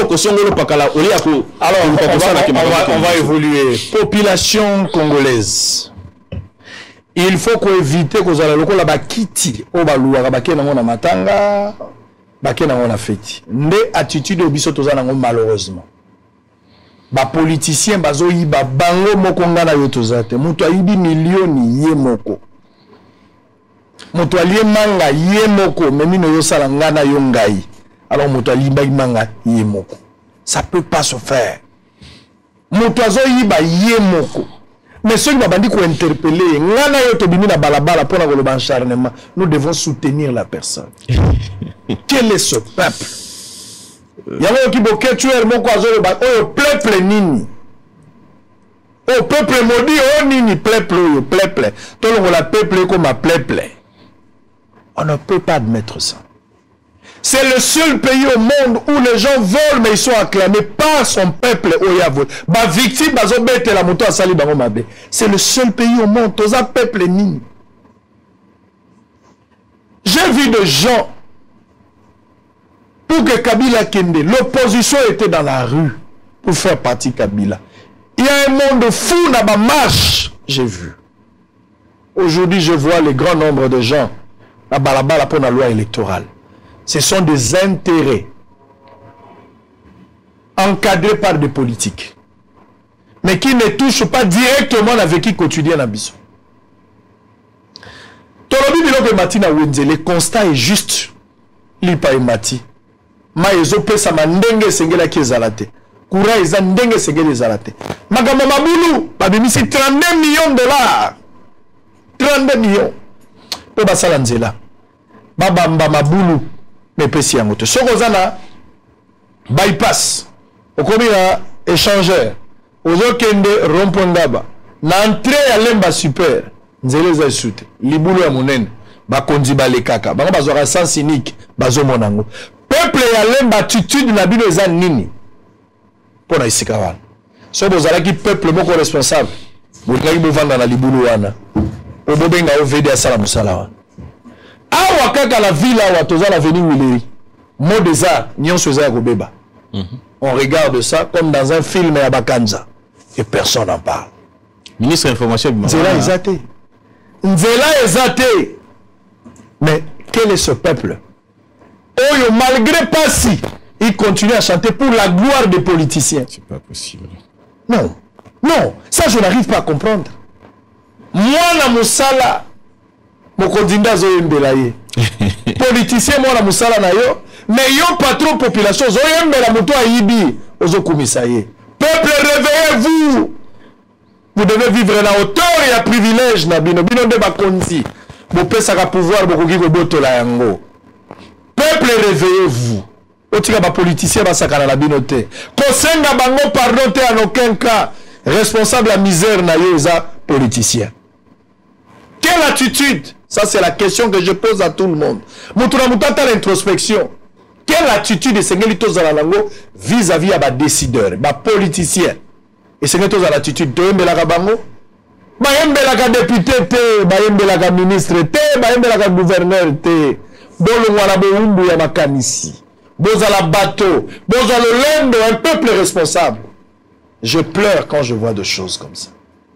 Alors on va évoluer. Population congolaise. Il faut qu'on évite que za lokola bakiti o baluwa bakena ngona matanga bakena ngona feti. Nde attitude obiso tozana ngo malheureusement. Ba politicien bazo yiba bango moko ngana yo tozate mutu ayibi milioni ye moko mutu alie manga ye moko memino yo sala ngana yo ngai alors mutu alimba manga ye moko ça peut pas se faire mutu azo yiba ye moko mais ceux qui babandi ko interpeller ngana yo to bimi na balabala pour na koloba acharnement nous devons soutenir la personne. Quel est ce peuple? Yamo ki boke tuer moko azolo ba o peuple nini o peuple maudit o nini peuple to lo la peuple comme un peuple. On ne peut pas admettre ça. C'est le seul pays au monde où les gens volent mais ils sont acclamés par son peuple au yavo ba victime bazo bete la moto asali bango mabe. C'est le seul pays au monde toza peuple nini. J'ai vu des gens. Pour que Kabila Kende, l'opposition était dans la rue. pour faire partie Kabila. Il y a un monde fou dans ma marche, j'ai vu. Aujourd'hui, je vois le grand nombre de gens à Balabala pour la loi électorale. Ce sont des intérêts encadrés par des politiques, mais qui ne touchent pas directement la vécu quotidienne à Bissau. Le constat est juste. Lipa et Mati. Ma ezope sa mandenge sengela ki ezalate. Kura eza ndenge sengela ezalate. Magama mabulu, babimisi 32 millions de dollars. 32 millions. Po basala nzela. Babamba mabulu mepesi yango te. Soko zana bypass. Okomi na échangeur. Ozokende rompondaba. Na entrée ya lemba super. Nzela eza sute. Libulu ya monene. Bakonzi balekaka. Bango bazora sens cynique. Bazo monango. Peuple ya lemba attitude na bino eza nini? Pona isika wana. So bozala ki peuple moko responsable. Bolingi bovanda na libulu wana. Obobenga ovede asala musala wana. Awa kaka la ville awa toza la veni Wileri. Mot des arts, nyonso eza ya kobeba. On regarde ça comme dans un film ya Bakanza. Et personne n'en parle. Ministre de l'Information. Nzela ezate. Nzela ezate. Mais quel est ce peuple? Oh, malgré pas si, il continue à chanter pour la gloire des politiciens. C'est pas possible. Non, non, ça je n'arrive pas à comprendre. Moi, la Moussala, mon candidat Zoyembelaye. Politicien, moi, la Moussala na yo, mais yo patron population, Zoyembela Mouto Aïbi, Ozo Koumisaye. Peuple, réveillez-vous. Vous devez vivre à la hauteur et à privilège, Nabino. Bino de Bakonzi. Vous pouvez savoir pouvoir, beaucoup de boto la yango. Peuple, réveillez-vous. Otika ba politicien ba sakana la binote. Kosenga bango pardon te en aucun cas. Responsable la misère na yo eza politicien. Quelle attitude? Ça c'est la question que je pose à tout le monde. Moutouna moutata l'introspection. Quelle attitude sengeli tozala lango vis-à-vis à ba décideur, ba politicien. Et sengeli tozala l'attitude to yembelaka bango. Ba yembelaka député te, ba yembelaka ministre te, ba yembelaka gouverneur te. Bolongwana bo umbu ya makanisi. Bozala bateau, bozala lendo, un peuple responsable. Je pleure quand je vois des choses comme ça.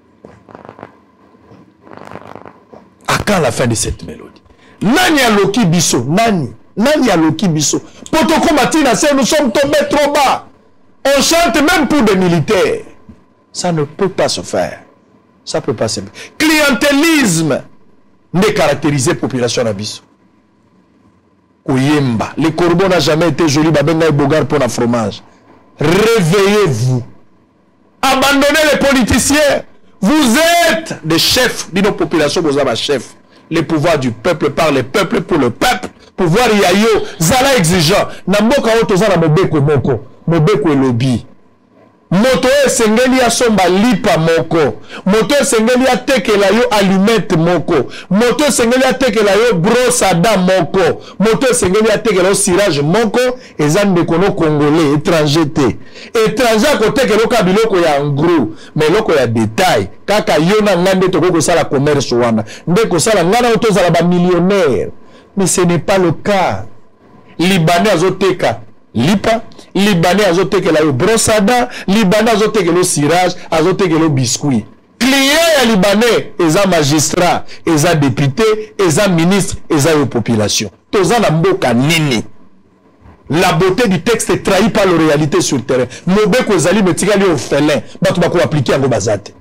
À quand la fin de cette mélodie? Nani a loki biso? Nani a loki biso? Potoko Matina, nous sommes tombés trop bas. On chante même pour des militaires. Ça ne peut pas se faire. Ça ne peut pas se faire. Clientélisme n'est caractérisé population à biso. Koyemba. Le corbeau n'a jamais été joli. Babenga et Bogart pour la fromage. Réveillez-vous. Abandonnez les politiciens. Vous êtes des chefs de nos populations. Vous êtes chefs. Les pouvoirs du peuple par le peuple pour le peuple. Pouvoir yayo. Zala exigeant. Namboka otoza na mobeko moko. Mobeko e lobby. Moto esengeli asomba lipa moko. Moto esengeli atekela yo allumette moko. Moto esengeli atekela yo brosse à dents moko. Moto esengeli atekela yo cirage moko. Ezan de kono congolais étranger te. Étranger kotekela ka biloko ya ngru, mais loko ya détail. Kaka yo na ngande to ko sala commerce wana. Nde ko sala ngana to sala ba millionnaire. Mais ce n'est pas le cas. Libanais azoteka lipa, Libanais azoteke la yo brossada, Libanais azoteke lo cirage, azoteke lo biscuit. Client ya Libanais, eza magistrat, eza député, eza ministre, eza yo population. Toza na mboka nini. La beauté du texte est trahie par la réalité sur le terrain. Mobeko ezali metika li orphelin, batu bako appliquer yango bazate.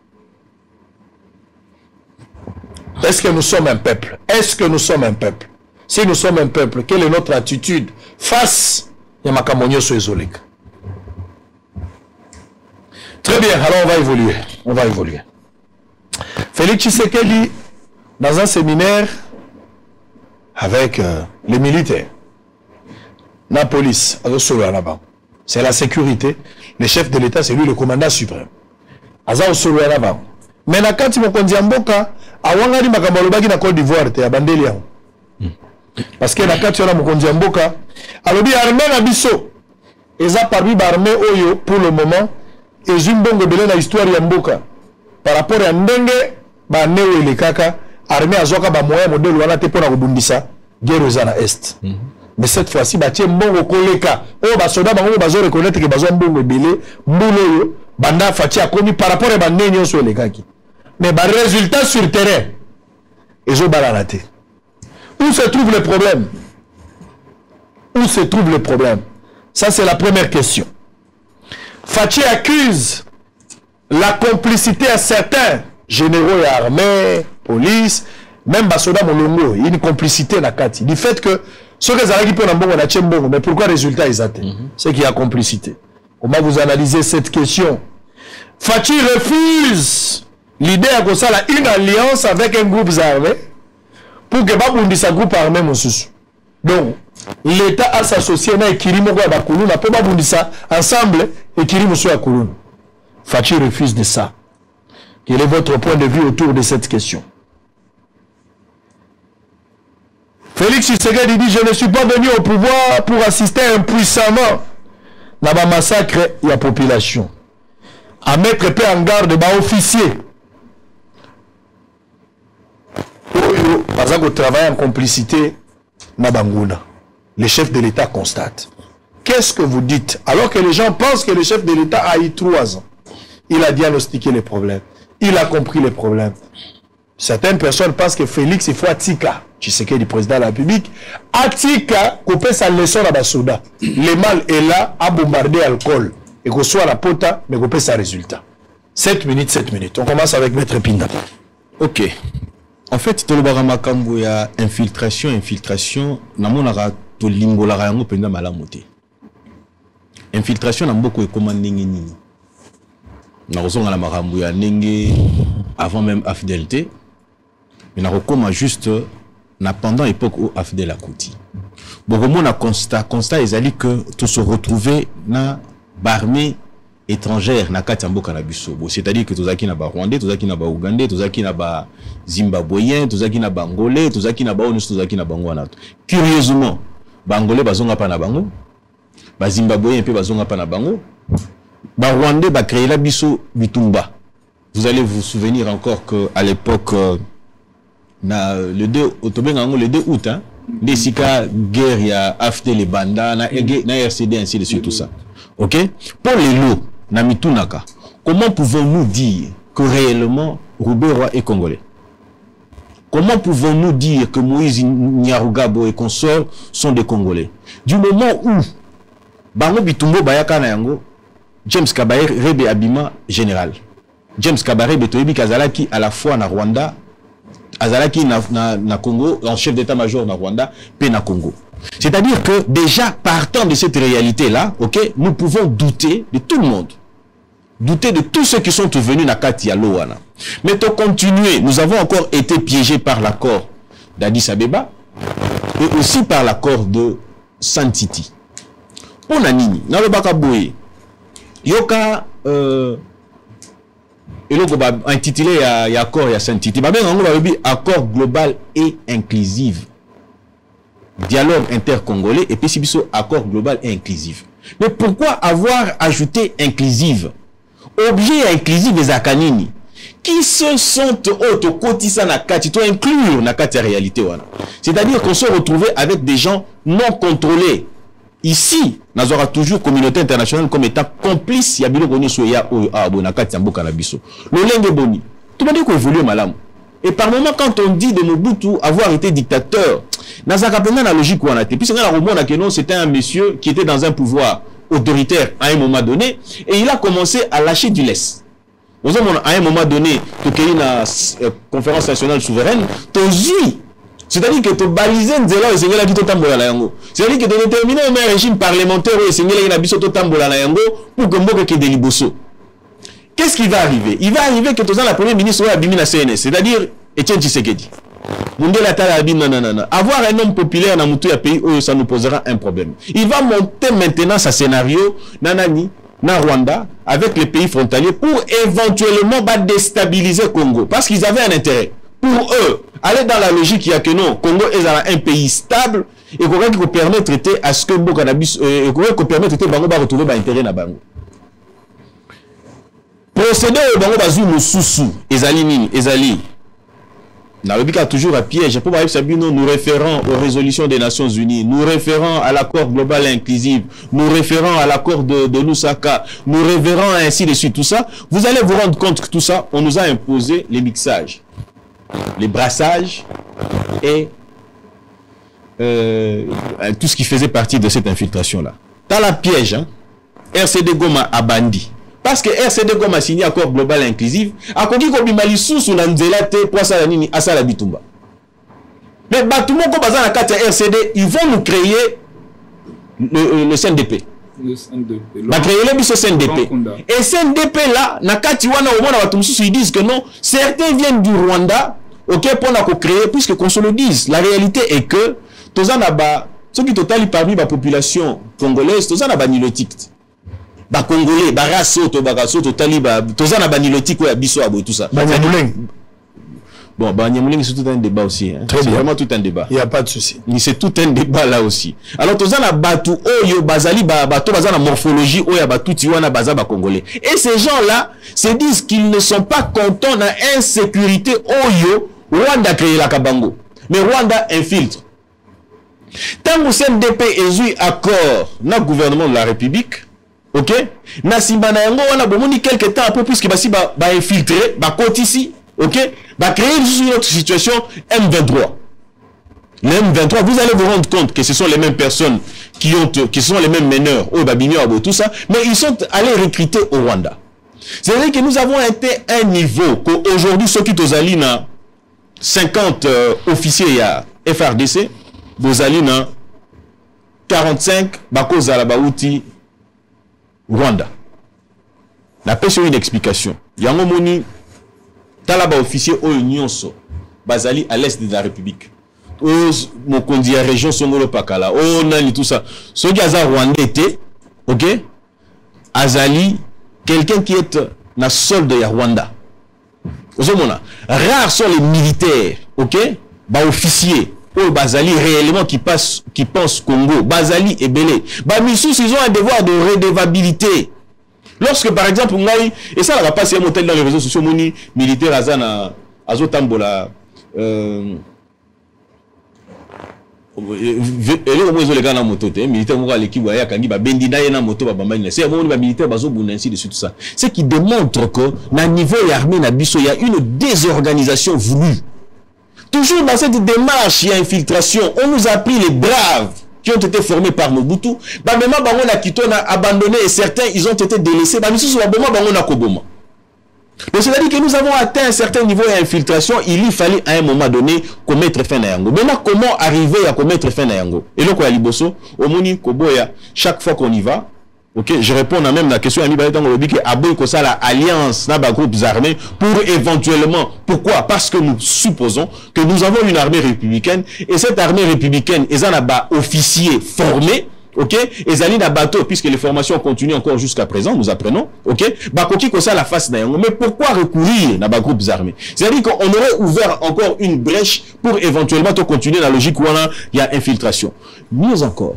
Est-ce que nous sommes un peuple? Est-ce que nous sommes un peuple? Si nous sommes un peuple, quelle est notre attitude face à Makamonio Soezolek? Très bien, alors on va évoluer. On va évoluer. Félix Tshisekedi, dans un séminaire avec les militaires, la police, c'est la sécurité. Le chef de l'État, c'est lui le commandant suprême. Mais na kati mokonzi ya mboka awangani makambo lobaki na Côte d'Ivoire te abandeli yango. Parce que na kati na mokonzi ya mboka alobi armée na biso eza parmi ba armée oyo pour le moment ezumbongo belé na histoire ya mboka par rapport à ndenge ba newe le kaka armée azoka ba moyen modèle wana te pona kobundisa guerre za na est. Mais cette fois-ci, batie mbongo koleka. Oh, basoda bango bazo reconnaître que bazo mbongo belé, mbolo yo, banda fatia komi par rapport à bande nyon sur les kaki. Mais bah résultat sur terrain, ils ont raté. Où se trouve le problème? Où se trouve le problème? Ça, c'est la première question. Fatia accuse la complicité à certains généraux et armées, police, même Basoda Molongo, il y a une complicité na kati. Du fait que ceux qui ont dit mbongo, mais pourquoi résultat ils atteignent? C'est qu'il y a complicité. Comment vous analysez cette question? Fachi refuse l'idée à cause de une alliance avec un groupe armé pour que Babundi sa groupe armé Mosusu. Donc, l'État a s'associé avec Kirimo Bakuluna pour Babundi ça ensemble et Kirimo sur Akuluna. Fachi refuse de ça. Quel est votre point de vue autour de cette question? Félix Tshisekedi dit: je ne suis pas venu au pouvoir pour assister impuissamment dans le massacre de la population. À mettre paix en garde des officiers. Parce qu'on travaille en complicité, le chef de l'État constate. Qu'est-ce que vous dites? Alors que les gens pensent que le chef de l'État a eu 3 ans. Il a diagnostiqué les problèmes. Il a compris les problèmes. Certaines personnes pensent que Félix, il faut Atika, tu sais qu'il est le président de la République, Atika, couper sa leçon à Basoda. Le mal est là à bombarder l'alcool. Et qu'on soit la pota, mais couper sa résultat. 7 minutes, 7 minutes. On commence avec Maître Pinda. Ok. En fait, tout le baramakambo y a infiltration, namonara to limbolara yango penda malamote. Infiltration na mboko ekomande nini. Na kozonga la makambo ya nenge avant même afidélité. Mais na rekoma juste na pendant époque où afidèle akuti. Beaucoup na constat ezali que tout se retrouver na barmée étrangère na kati mboka na biso. C'est-à-dire que tozaki na ba Rwandais, tozaki na ba Ougandais, tozaki na ba Zimbabwéens, tozaki na ba Angolais, tozaki na ba Onus, tozaki na bango wana. Curieusement, ba Angolais bazonga pa na bango, ba Zimbabwéens pe bazonga pa na bango, ba Rwandais ba créé la biso bitumba. Vous allez vous souvenir encore que à l'époque le 2 août hein, des sika guerre ya afté les bandas na RCD ainsi de suite tout ça. OK? Pour les lots na mitunaka, comment pouvons-nous dire que réellement Roubaix est congolais? Comment pouvons-nous dire que Moïse Nyarugabo et consorts sont des Congolais? Du moment où Bango Bitumbo Bayaka na yango, James Kabaré Rebe Abima général. James Kabaré Betoyebi Kazalaki à la fois na Rwanda, Azalaki na Congo, en chef d'état-major na Rwanda, puis na Congo. C'est-à-dire que déjà partant de cette réalité-là, ok, nous pouvons douter de tout le monde. Douter de tous ceux qui sont venus na Kati à Loana. Mais pour continuer, nous avons encore été piégés par l'accord d'Addis Abeba et aussi par l'accord de Santiti. Pour Nanini, dans le Bakaboye, Yoka et là, on va intituler accord et Saint-Titi. On va dire accord global et inclusif. Dialogue inter-congolais et puis accord global et inclusif. Mais pourquoi avoir ajouté inclusive? Objet inclusif des akanini qui se sont autocotisés na kati, to inclure na kati réalité. C'est-à-dire qu'on se retrouvait avec des gens non contrôlés. Ici, nous aurons toujours communauté internationale comme étant complice. Il y a bien connu sur ya Abonakati Amboka Nabiso. Le lingue boni. Tout le monde dit qu'on évolue malam. Et par moment, quand on dit de Mobutu avoir été dictateur, dans la logique où on a été. Puisque c'était un monsieur qui était dans un pouvoir autoritaire à un moment donné, et il a commencé à lâcher du lest. À un moment donné, tu as une conférence nationale souveraine, c'est-à-dire que tu balises Nzela et Sengela qui t'ambola la yango. C'est-à-dire que tu détermines un régime parlementaire et Sengela qui n'habite t'ambola la yango pour que Mboka qui délibousso. Qu'est-ce qui va arriver? Il va arriver que tu as la première ministre à Bimina CNS, c'est-à-dire Etienne Tshisekedi. Avoir un homme populaire dans notre pays, ça nous posera un problème. Il va monter maintenant ce scénario Nanani, na Rwanda, avec les pays frontaliers pour éventuellement déstabiliser Congo. Parce qu'ils avaient un intérêt. Pour eux, aller dans la logique, il y a que non, Congo est un pays stable et qu'on va permettre à ce que Mboka Nabis, qu'on permettre de Bango va retrouver l'intérêt na Bango. Procéder au Bango Bazou Moussousou, Ezali Nini, Ezali. Nalobi a toujours à piège. Pour Sabino, nous référons aux résolutions des Nations Unies, nous référons à l'accord global et inclusif, nous référons à l'accord de Lusaka, nous référons ainsi de suite. Tout ça, vous allez vous rendre compte que tout ça, on nous a imposé les mixages, les brassages et tout ce qui faisait partie de cette infiltration-là. Dans la piège, hein, RCD Goma a bandi. Parce que RCD Goma a signé accord global inclusif, a connu qu'on bimali sous la nzelate pour ça nini à la bitumba. Mais batumo ko bazana kata RCD, ils vont nous créer le CNDP. Le CNDP. Va créer le biso CNDP. Et CNDP là, na kati wana au mona batumsu ils disent que non, certains viennent du Rwanda, OK, pour na ko créer puisque qu'on se le dise. La réalité est que tozana ba ceux qui totali parmi la population congolaise, tozana ba nilotique. Ba congolais ba raso to taliba tozana ba nilotique ya biso abo tout ça. Bon, Nyamuleng, c'est tout un débat aussi. Hein. C'est vraiment tout un débat. Il n'y a pas de souci. C'est tout un débat là aussi. Alors, tozana batu oyo bazali bato bazana morphologie oya batu tiwana bazaba congolais. Et ces gens-là se disent qu'ils ne sont pas contents de l'insécurité oyo Rwanda créé la Kabango. Mais Rwanda infiltre. Tant que CNDP est accord na gouvernement de la République, ok? Na simba na yango wana bomoni quelque temps après puisque basi ba infiltrer, ba côte ici, ok? Va créer une autre situation M23. Le M23, vous allez vous rendre compte que ce sont les mêmes personnes qui sont les mêmes meneurs, au Babinio, tout ça, mais ils sont allés recruter au Rwanda. C'est-à-dire que nous avons été à un niveau qu'aujourd'hui, ceux qui sont allés dans 50 officiers à FRDC, vous allez dans 45 Bako Zalabauti Rwanda. La paix sur une explication. Il y a un moment talaba officier au nyonso bazali à l'est de la République au mokondi ya région Songolo Pakala au nani tout ça ce qui aza Rwanda était ok azali quelqu'un qui est na solde ya Rwanda ozomona rares sont les militaires ok ba officiers au bazali réellement qui pensent Congo bazali et belé ba missus ils ont un devoir de redevabilité. Lorsque par exemple, et ça va passer un motel dans les réseaux sociaux, moni militaire azana azotambola les gars na moto militaire mo l'équipe ya kangi ba bendi na yena moto ba bambani c'est bon ba militaire bazo buna ainsi de suite tout ça. Ce qui démontre que na niveau armée na biso il y a une désorganisation voulue. Toujours dans cette démarche, il y a infiltration. On nous a pris les braves qui ont été formés par Mobutu, bah même bango na Kito na abandonné et certains ils ont été délaissés, bah misu bango bango na Koboma. Donc c'est-à-dire que nous avons atteint un certain niveau d'infiltration, il y fallait à un moment donné commettre fin na yango. Maintenant comment arriver à commettre fin na yango? Et là quoi liboso, au moni koboya, chaque fois qu'on y va, OK, je réponds à même la question à Mibayetango Lobi que aboy ko ça la alliance na ba groupes armés pour éventuellement pourquoi? Parce que nous supposons que nous avons une armée républicaine et cette armée républicaine ils en a ba officiers formés, OK, et ali na bateau puisque les formations continuent encore jusqu'à présent, nous apprenons, OK, ba koki ko ça la face na yango. Mais pourquoi recourir na ba groupes armés? C'est-à-dire qu'on aurait ouvert encore une brèche pour éventuellement continuer la logique où il y a infiltration. Mieux encore,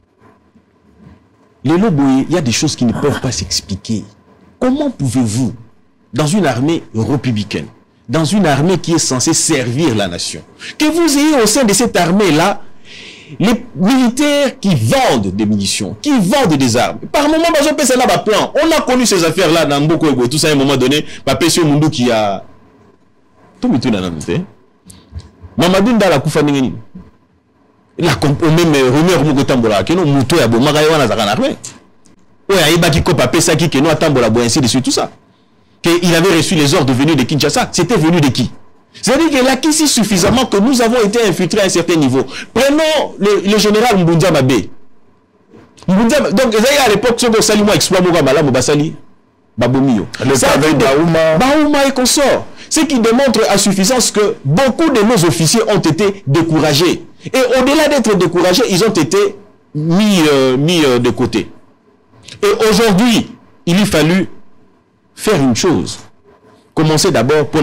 les lobos, il y a des choses qui ne peuvent pas s'expliquer. Comment pouvez-vous, dans une armée républicaine, dans une armée qui est censée servir la nation, que vous ayez au sein de cette armée-là, les militaires qui vendent des munitions, qui vendent des armes. Par moment, on a connu ces affaires-là dans Mboko et tout ça à un moment donné, Papesio Mundu qui a... Tout le monde Mamadou Ndala Koufaningeni. La même rumeur moko tambola que non muto ya bomaka wana zakana armée. Oya ibaki ko pape ça qui que non tambola bo ainsi de suite tout ça. Que il avait reçu les ordres venus de Kinshasa, c'était venu de qui? C'est-à-dire que là qui si suffisamment que nous avons été infiltrés à un certain niveau. Prenons le général Mbundia Mabé. Mbundia donc à l'époque Songo Salimo exploit moka malamu basali babomio. Baouma et consort. Ce qui démontre à suffisance que beaucoup de nos officiers ont été découragés. Et au-delà d'être découragés, ils ont été mis de côté. Et aujourd'hui, il a fallu faire une chose. Commencer d'abord pour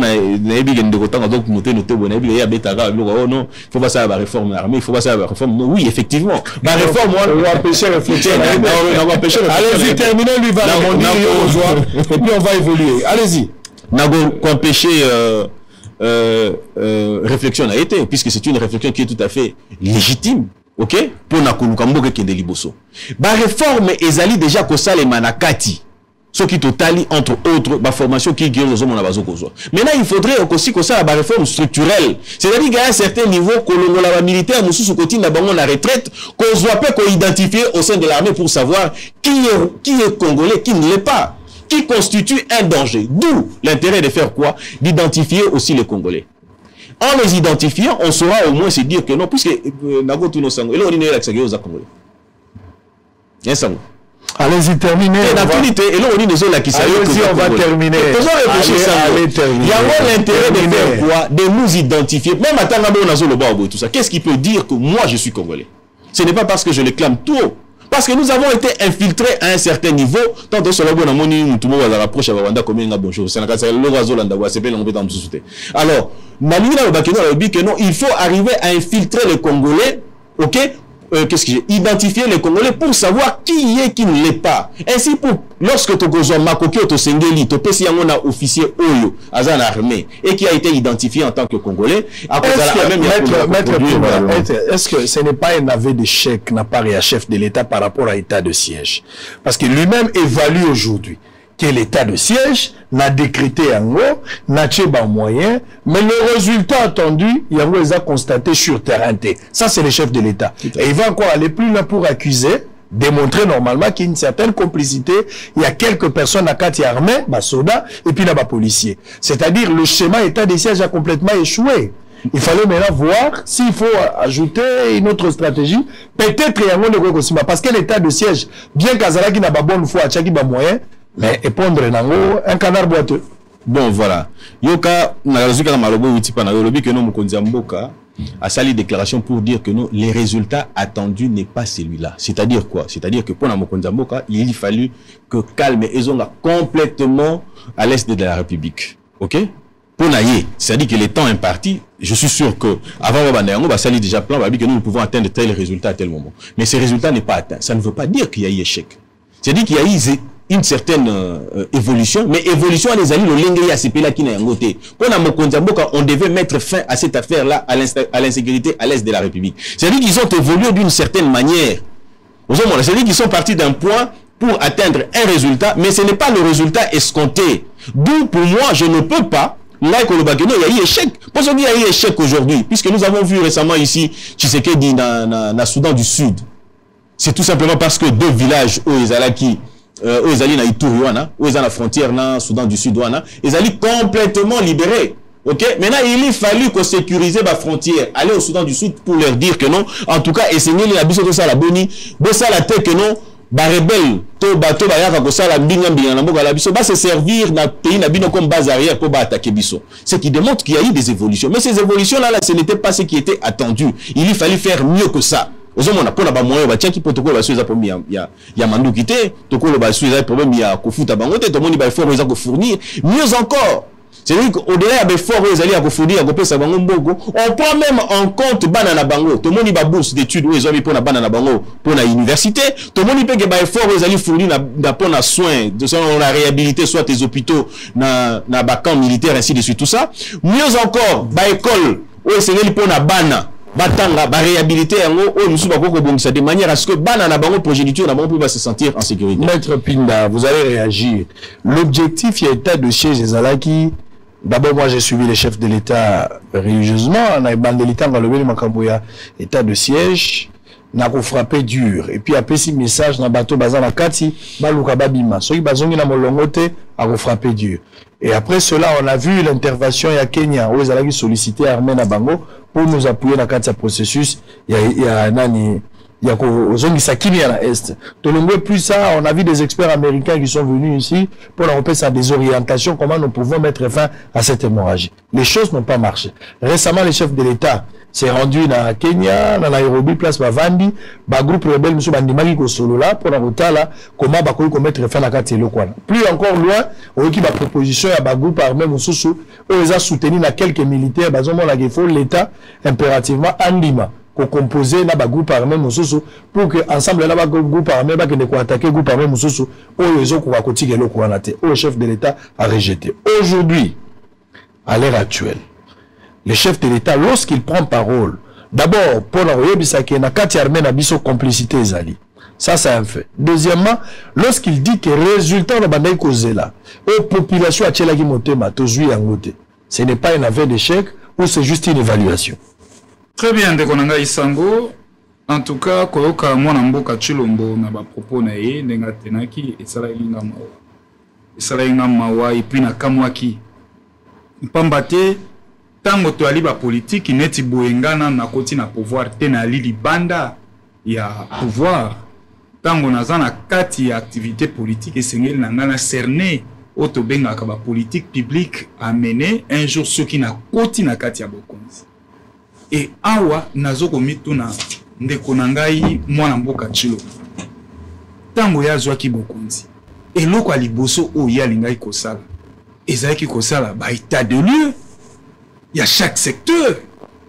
il faut pas ça la réforme armée, il faut pas ça la réforme. Oui, effectivement. La réforme, on va empêcher réfléchir. Allez-y, terminez, lui va et puis on va évoluer. Allez-y. Nago empêcher réflexion a été, puisque c'est une réflexion qui est tout à fait légitime, ok, pour Nakulukamboke Kende Liboso. Ba réforme ezali déjà kosala manakati. Ce qui totali entre autres la formation qui guérit aux hommes en abazo. Maintenant il faudrait aussi que ça la réforme structurelle, c'est-à-dire qu'à un certain niveau que la militaire nous sous côté n'a pas la retraite qu'on soit pas qu'on identifier au sein de l'armée pour savoir qui est congolais, qui ne l'est pas, qui constitue un danger. D'où l'intérêt de faire quoi? D'identifier aussi les Congolais. En les identifiant, on saura au moins se dire que non, puisque Nago Tuno Sango, et là on est là aux Congolais. Un sango. Allez-y, terminez. Et là allez-y, on va terminer. Il y a l'intérêt de faire quoi? De nous identifier. Même à Tangabo, on a tout ça. Qu'est-ce qui peut dire que moi je suis congolais? Ce n'est pas parce que je le clame tout haut. Parce que nous avons été infiltrés à un certain niveau. Tant que cela, on a moni, tout le monde va rapprocher à Rwanda comme un bonjour. C'est le oiseau l'Andawa, c'est pas l'embêtant de sous-souter. Alors, il faut arriver à infiltrer les Congolais, ok? Qu'est-ce que j'ai identifié les Congolais pour savoir qui est qui ne l'est pas. Ainsi pour lorsque tu gozo makoki to sengeli to pesi yango na officier oyo azan armée et qui a été identifié en tant que Congolais est-ce que ce n'est pas un aveu d'échec n'a pas à chef de l'État par rapport à l'état de siège, parce que lui-même évalue aujourd'hui que l'état de siège n'a décrété Yango, n'a pas moyen, mais le résultat attendu, Yango les a constaté sur terrain. Ça, c'est le chef de l'État. Et il va encore aller plus loin pour accuser, démontrer normalement qu'il y a une certaine complicité. Il y a quelques personnes à Kati armées, soda, et puis là, policiers. C'est-à-dire, le schéma état de siège a complètement échoué. Il fallait maintenant voir s'il faut ajouter une autre stratégie. Peut-être Yango ne Kosima, parce que l'état de siège, bien qu'Azalaki n'a pas bonne foi, Tchaki ba moyen, mais épondre un canard boiteux. Bon, voilà. Yoka, Nagazuka Malobo Utipa Nagolobi, que nous, Mokonzi Mboka, a sali déclaration pour dire que non, les résultats attendus n'est pas celui-là. C'est-à-dire quoi? C'est-à-dire que pour Mokonzi Mboka, il fallu que calme et zonga complètement à l'est de la République. Ok? Pour Naye, c'est-à-dire que les temps impartis, je suis sûr que avant on va salir déjà plan, que nous pouvons atteindre tel résultat à tel moment. Mais ces résultats n'est pas atteint. Ça ne veut pas dire qu'il y a eu échec. C'est-à-dire qu'il y a eu une certaine évolution, mais évolution à les alliés, le lingue à CP là qui n'a rien goûté. Pour la Mokonzamboka, on devait mettre fin à cette affaire-là, à l'insécurité à l'est de la République. C'est-à-dire qu'ils ont évolué d'une certaine manière. C'est-à-dire qu'ils sont partis d'un point pour atteindre un résultat, mais ce n'est pas le résultat escompté. D'où, pour moi, je ne peux pas. Là, il y a eu échec. Pour ce qui y a eu échec aujourd'hui, puisque nous avons vu récemment ici, Tshisekedi dans Soudan du Sud. C'est tout simplement parce que deux villages où ils allaient où ils allaient na Ituri wana, où ils allaient à la frontière na Soudan du Sud wana, ils allaient complètement libérés. OK? Maintenant, il fallu qu'on sécurise la frontière, aller au Soudan du Sud pour leur dire que non, en tout cas, essayer les abisso de ça la boni, de ça la tête que non, ba rebelle, to bato ba yaka ko ça la mbinga na mboka la biso, ba se servir na pays na bino comme base arrière pour ba attaquer biso. Ce qui démontre qu'il y a eu des évolutions. Mais ces évolutions là, ce n'était pas ce qui était attendu. Il fallait faire mieux que ça. Ozomona pona ba moyo ba tiaki protocole ba sueza problème ya manduki te tokolo ba sueza problème ya kofuta bango te tomoni ba effort ko fournir mieux encore. C'est-à-dire qu'au-delà des efforts ils allaient à fournir à kopesa bango mbogo, on prend même en compte banana bango tomoni ba bourse d'études où ils ont mis pona banana bango pona université tomoni pe que ba effort ils allaient fournir na pona soins de selon la réhabilité soit des hôpitaux na ba camp militaire ainsi de suite tout ça. Mieux encore ba école où ils allaient pona bana batanga ba réhabiliter yango o musu ba koko bongisa de manière à ce que bana na bango progéniture na bango peut se sentir en sécurité. Maître Pinda, vous allez réagir. L'objectif il y a état de siège des Alaki. D'abord moi j'ai suivi les chefs de l'État religieusement, na bande de l'État dans le makambo ya état de siège na ko frapper dur et puis après si message na bateau bazana kati baluka babima soki bazongi na molongote a ko frapper dur. Et après cela on a vu l'intervention ya Kenya où ils allaient solliciter armée na bango pour nous appuyer dans ce processus. Il y a nani il y a aux Sakini à l'est. Tolongwe plus ça, on a vu des experts américains qui sont venus ici pour leur faire des orientations comment nous pouvons mettre fin à cette hémorragie. Les choses n'ont pas marché. Récemment, le chef de l'État s'est rendu dans Kenya, dans Nairobi, place Bavandi, ba groupe rebelle monsieur Bandimaki ko solo là pour la là comment ba ko mettre fin à katelo quoi. Plus encore loin, on qui ba proposition ya ba groupe armé mususu, eux ils ont soutenu na quelques militaires, ba zomo la faut l'État impérativement andima ko composer na ba groupe armé mususu pour que ensemble là ba groupe armé ba que ne ko attaquer groupe armé mususu, eux ils ont ko kotikelo ko na te. Le chef de l'État a rejeté. Aujourd'hui, à l'heure actuelle, le chef de l'État, lorsqu'il prend parole, d'abord, pour la na kati armée na biso complicité ezali. Ça, c'est un fait. Deuxièmement, lorsqu'il dit que résultat na bandai kozela, aux populations a tchelaki motema, tozui yangote. Ce n'est pas un aveu d'échec ou c'est juste une évaluation. Très bien, Ndekonanga Isango. En tout cas, koyoka mwana mboka Chilombo na ba propos na ye ndenga tenaki esala inga mawa. Esala inga mawa et puis na kamwaki. Mpambate tango to ali ba politique neti boengana na koti na pouvoir tena ali libanda ya pouvoir. Tango nazana kati ya activité politique esengeli na ngana cerner oto benga ka ba politique publique à mener un jour ceux qui na koti na kati ya bokonzi. Et awa nazoko mituna ndeko na ngai mwana mboka Chilo tango ya zwaki bokonzi eloko ali boso o ya lingai kosala ezaki kosala ba état de lieu ya chaque secteur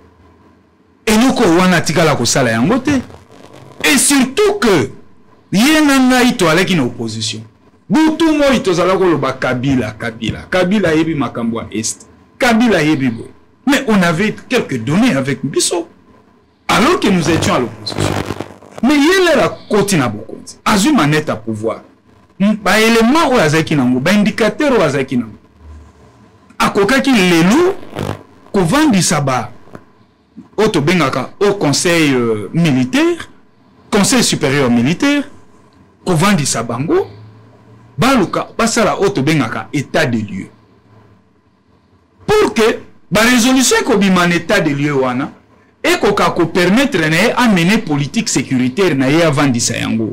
eloko wana tikala kosala yango te et surtout que yena ngai to alaki na opposition butu moi tozala ko loba Kabila yebi makambo ya est Kabila yebi bo mais on avait quelques données avec biso alors que nous étions à l'opposition. Mais il est la côté na bokonzi. Azu manette à pouvoir. Ba élément ou azaki nango, ba indicateur ou azaki nango. Akokaki lelu ko vandi saba auto bengaka au conseil militaire, conseil supérieur militaire, ko vandi sabango, baluka basala auto bengaka état de lieu. Pour que ba résolution ko bima état de lieu wana et qu'on permettre à mener politique sécuritaire na ye avant disa yango.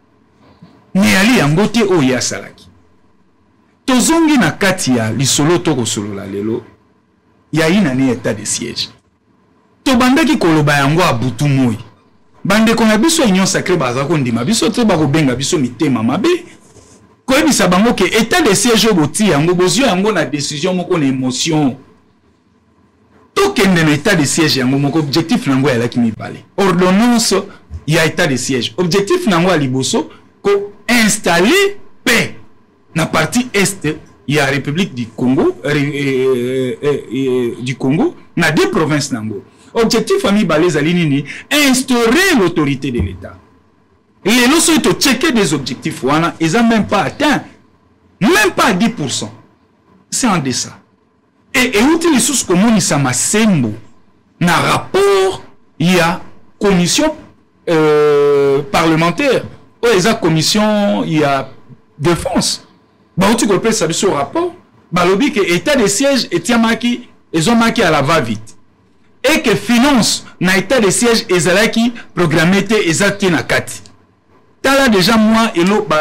Ni ali yango te o ya salaki. Tozongi na kati ya lisolo toko solo la lelo. Ya ina ni état de siège. To bandaki koloba yango abutu moi. Bande kona biso union sacrée bazako ndima biso te ba ko benga biso mitema mabe. Ko ebisa bango ke état de siège oboti yango bozio yango na décision moko na émotion. Tout qu'un état de siège, mon objectif nango est là qui m'y parle. Ordonnance, il y a état de siège. Objectif nango à Liboso, ko installer paix. Na partie est, il y a République du Congo, na deux provinces nango. Objectif ami balé zalinini, instaurer l'autorité de l'État. Les lois sont checker des objectifs wana, ils n'ont même pas atteint, même pas 10%. C'est en deçà. Et outil les sources communes ça m'a sembo na rapport il y a commission parlementaire ou les commission il y a défense bah outil que peut ça sur rapport bah lobby que état de siège et tiamaki ils ont marqué à la va vite et que finance na état de siège ezalaki programmé été ezaki na kati tala déjà moi et lo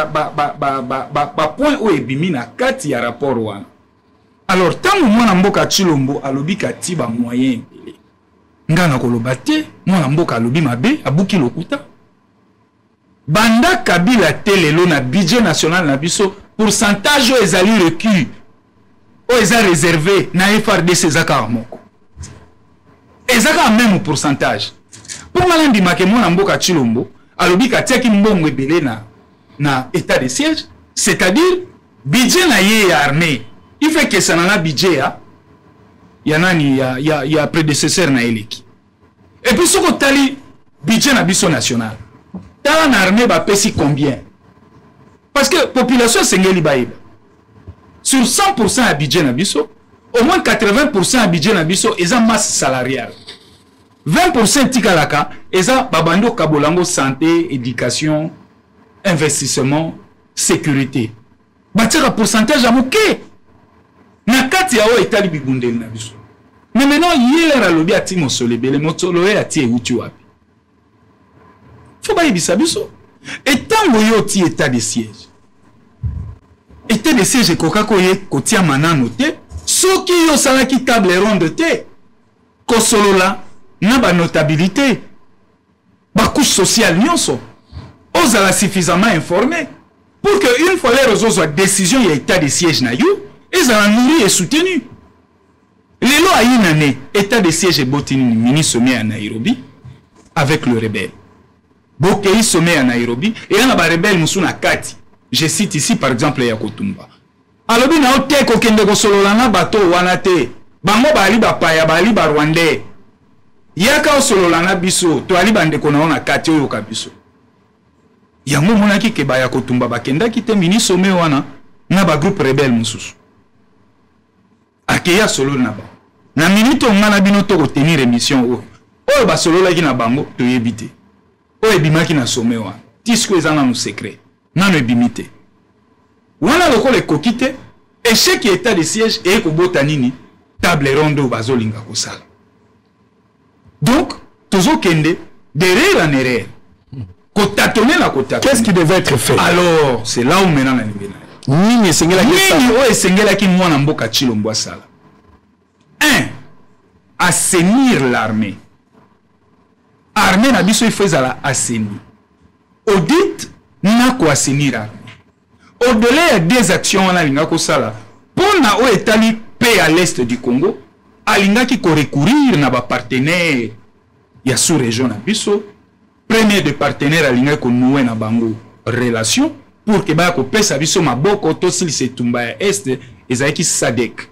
ba point où ebimi na kati ya rapport wana. Alors, tant que moi, mboka Chilombo, alobi kati ba moyen. Ngana koloba te, moi mboka alobi mabe, abuki lokuta. Banda Kabila telelo na budget national na biso, pourcentage o ezali recul. O eza réservé na FRDC ezaka moko. Ezaka même pourcentage. Pour malandi make moi mboka Chilombo, alobi kati ki mbongo ebele na état de siège, c'est-à-dire budget na ye armée. Il fait que ça n'a pas de budget, il y a prédécesseur na eleki. Et puis ce que tali budget na biso national. Tala na armée ba pesi combien? Parce que population sengeli baïba. Sur 100% à budget na biso, au moins 80% à budget na biso eza masse salariale. 20% tikalaka eza babando kabolango santé, éducation, investissement, sécurité. Batira pourcentage à moké. Na kati ya o etali bigundeli na biso. Mais maintenant hier a lobi ati mosolebele motoloe ati euti wapi. Faut ba yebisa biso. Et tant yo ti état de siège. État de siège koka koye kotia manano te, soki yo salaki table ronde te. Kosolola na ba notabilité. Ba couche sociale nyonso. Ozala suffisamment informé pour que une fois les réseaux soit décision ya état de siège na yo. Ils ont nourri et soutenu. Les lois à une année, état de siège et botini, ministre sommet à Nairobi, avec le rebelle. Bokei sommet à Nairobi, et il y a un rebelle Moussuna Kati. Je cite ici par exemple Yakotumba. Alors, il y a un tek au Kende Gosololana bateau wanate. bango bali bapaya bali ba rwandais yaka osolola na biso to ali bandeko na ona kati oyo ka biso yango monaki ke baya kotumba bakendaki te mini sommet wana na ba groupe rebelle mususu akeya solo na ba na minute ngana bino to ko tenir émission oyo ba solola ki na bango to yebite oyo ebimaki na sommet wana tisko ezana no secret nano ebimite wana lokola ekoki te échec état de siège et kobota nini table ronde bazolinga kosala donc tozo kende derrière la nerère kotatone la kota qu'est-ce qui devait être fait alors c'est là où maintenant la libéna nini esengela ki mwana mboka Tshilombo asala 1 assainir l'armée armée na biso il la assainir audit na ko assainir armée au-delà des actions on a linga ko sala pour na o etali paix à l'est du Congo alinga ki ko recourir na ba partenaire ya sous région na biso premier de partenaire alinga ko nouer na bango relation pour que ba ko pesa biso maboko to sil se tumba ya est ezaki SADC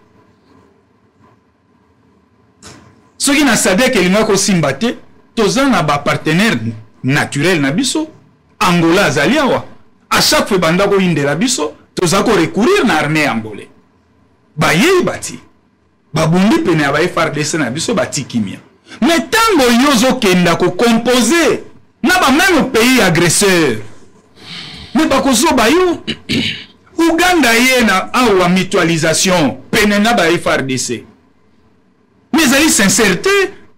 soki na SADC elinga ko simbate tozana ba partenaire naturel na biso Angola azali awa à chaque fois banda ko indela biso toza ko recourir na armée angolais ba yei bati babundi pene ya ba FARDC na biso bati kimia mais tango yozo kenda ko composer na ba même pays agresseur mais ba ko so ba yo Uganda yena awa mutualisation pene na ba FARDC mais ali sincérité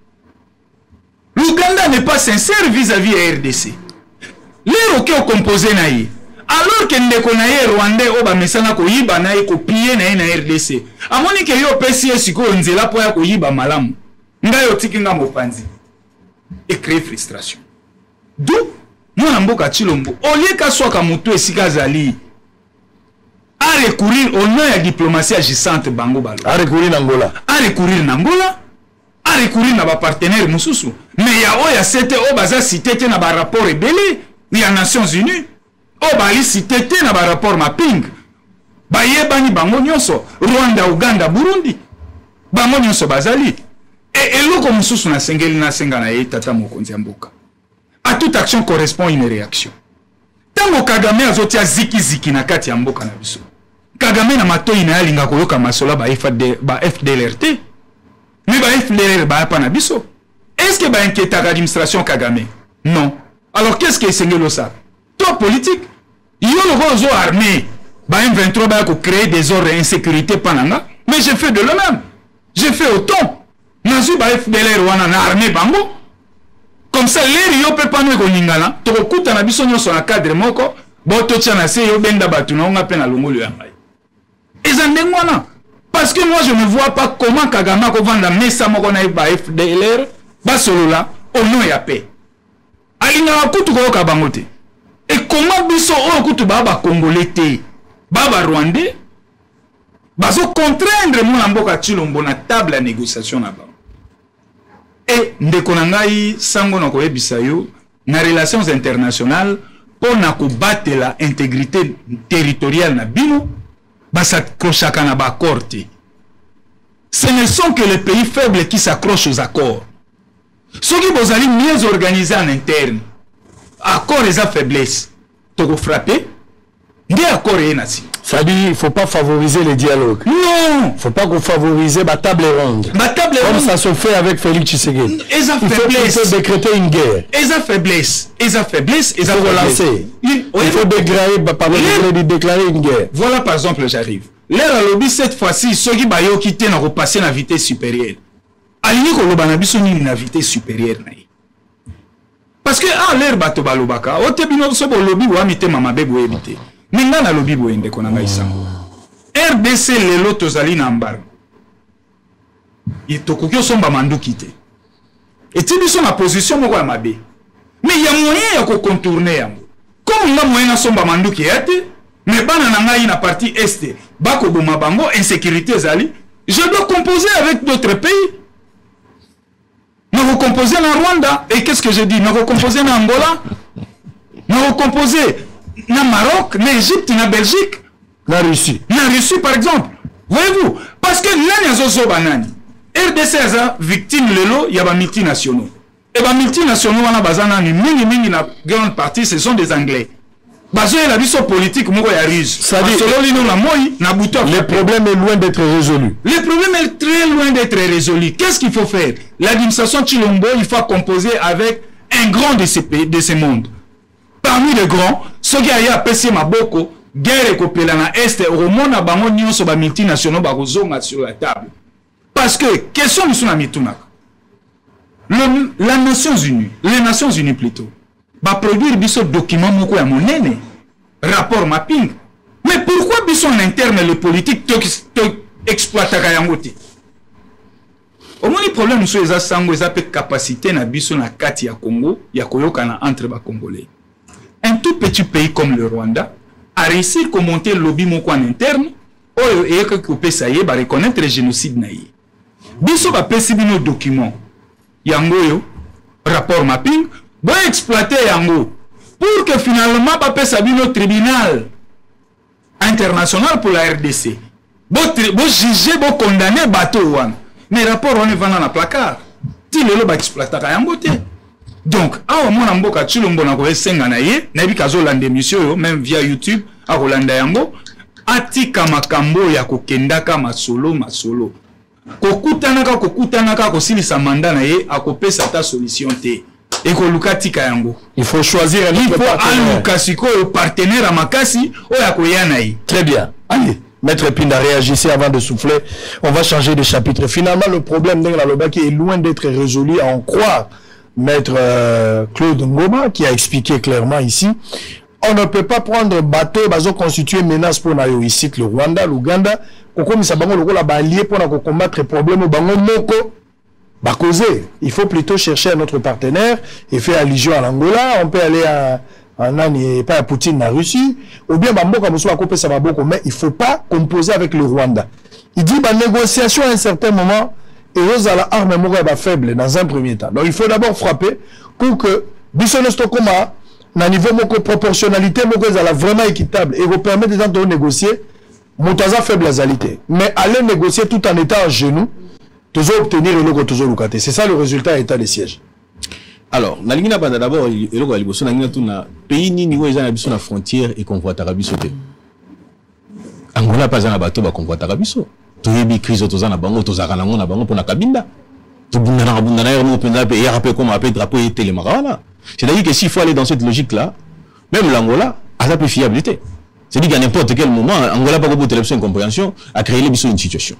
l'Ouganda n'est pas sincère vis-à-vis de RDC les roquets composés na yi alors que ndeko na ye Rwandais oba mesana ko yiba na ye ko piller na RDC amoni ke yo pesi esiko nzela po ya ko yiba malamu ngayo tikinga mopanzi et créer frustration d'où mwana mboka Tshilombo olie ka soka mutu esika zali a recourir au nom ya diplomatie agissante bango balo a recourir na Angola a recourir na ba partenaire mususu mais ya oya sete o baza cité te na ba rapport ebele ya Nations Unies o bali cité te na ba rapport mapping ba yebani bango nyonso Rwanda Uganda Burundi bango nyonso bazali et eloko mususu na sengeli na senga na ye tata mokonzi mboka à toute action correspond une réaction tango Kagame azotia ziki na kati ya mboka na biso Kagame na matoi na yalinga koyoka masola ba FDLRT mais ba FDLR ba pa na biso est-ce que ba inquiéta l'administration Kagame non alors qu'est-ce que sengelo ça toi politique yo le zo armé ba M23 ba ko créer des ordres insécurité pananga mais j'ai fait de le même j'ai fait autant nazu ba FDLR wana na armée bango comme ça les yo peut pas nous koningana to kokuta na biso nyonso na cadre moko bo to tchana se yo benda batu na nga pe na longolo ya mai ezandengwana parce que moi je ne vois pas comment Kagame ko vanda mesa moko na ba FDLR ba solola au nom ya paix alinga kutu ko kabangote et comment biso o kutu ba congolais te ba rwandais bazo contraindre mon mboka Tshilombo na table à négociation na ba et ndeko na ngai sango na ko yebisa yo na relations internationales pour na ko battre la intégrité territoriale na bino s'accrochaka na ba accord te ce ne sont que les pays faibles qui s'accrochent aux accords ceux qui bozali mieux organisés en interne accord et sa faiblesse to frapper des accords et nasi ça dit il faut pas favoriser les dialogues non faut pas qu'on favoriser la table ronde comme ça se fait avec Félix Tshisekedi il faut décréter une guerre et sa faiblesse il faut relancer il faut déclarer une guerre voilà par exemple j'arrive l'air à lobby cette fois-ci ceux qui bayo quitter na repasser na vitesse supérieure alingi ko loba na biso ni na vitesse supérieure na parce que l'air bato balobaka o te bino so bo lobby wa mitema mabebo ebité minga na lobby boende konanga isango RDC lelo tozali na embargo itokoki somba manduki te eti biso na position moko ya mabe mais il y a moyen ya ko contourner yango comme nga moyen na somba manduki ete mais bana na ngai na partie est bako boma bango insécurité zali je dois composer avec d'autres pays. Nous recomposer na Rwanda et qu'est-ce que je dis nous recomposer na Angola nous recomposer na Maroc, na Égypte, na Belgique, na Russie par exemple. Voyez-vous, parce que nani azozo banani RDC aza victime lelo il y a ba multinationaux. Et ba multinationaux wana bazana ni mingi na grande partie ce sont des Anglais. Bazoye la biso politique moko ya riche. Le problème est loin d'être résolu. Le problème est très loin d'être résolu. Qu'est-ce qu'il faut faire? L'administration Chilombo, il faut composer avec un grand de ces mondes. Parmi les grands, ceux qui a PC Maboko, guerre ekopela na Est, romona bango nyonso ba multinationaux ba kozonga sur la table. Parce que question nous na mituna. Les Nations Unies plutôt. Va produire biso document moko ya monene rapport mapping, mais pourquoi biso en interne le politique exploite yangote? Au moins le problème sur les sango eza pe capacité na biso na kati ya Congo ya koyokana entre ba congolais. Un tout petit pays comme le Rwanda a réussi à monter le lobby moko en interne oyo e ko pesa ye ba reconnaître le génocide na ye. Biso ba pesi bino document yango yo rapport mapping bon exploiter yango pour que finalement ba sabino tribunal international pour la RDC bon juger bon condamner bateau wana mais rapport on est vend dans la placard ti lelo ba exploiter yango te. Donc awa mona mboka Chilombo na ko esenga na ye na bi kazolanda émission yo même via YouTube a kolanda yango atika makambo ya kokendaka masolo kokutanaka kosilisa mandat na ye akopesa ta solution te. Il faut choisir un partenaire à Makasi ou à Koyanaï. Très bien. Allez, Maître Pinda, réagissez avant de souffler. On va changer de chapitre. Finalement, le problème dans la Lobaki est loin d'être résolu, à en croire Maître Claude Ngoma, qui a expliqué clairement ici. On ne peut pas prendre un bateau, constituer menace pour nayo ici, le Rwanda, l'Ouganda, comme ça, pour combattre les problèmes au Bango Moko. Il faut plutôt chercher un autre partenaire et faire allusion à l'Angola. On peut aller en Inde, pas à Poutine, en Russie. Ou bien, mais il ne faut pas composer avec le Rwanda. Il dit, négociation à un certain moment, et aux armes faibles dans un premier temps. Donc, il faut d'abord frapper pour que, Bissonostokoma, à niveau de proportionnalité, vraiment équitable et vous permettre de négocier, Moutaza faible alité. Mais aller négocier tout en étant à genoux, toujours obtenir le logo toujours lucraté. C'est ça le résultat état des sièges. Alors, Nalingina Banda d'abord, le logo Aliboso Nalingina Tuna, pays ni niveau ils ont la frontière et convoi Tarabiso. Angola pas un bateau ba convoi Tarabiso. Tu y bi crise autozana bango tozakana ngona bango pour na kabinda. Tu bundana mo penda et rappel comme appel drapeau et télémarana. C'est-à-dire que s'il faut aller dans cette logique là, même l'Angola a sa fiabilité. C'est-à-dire qu'à n'importe quel moment, Angola pas beaucoup de incompréhension a créé les une situation.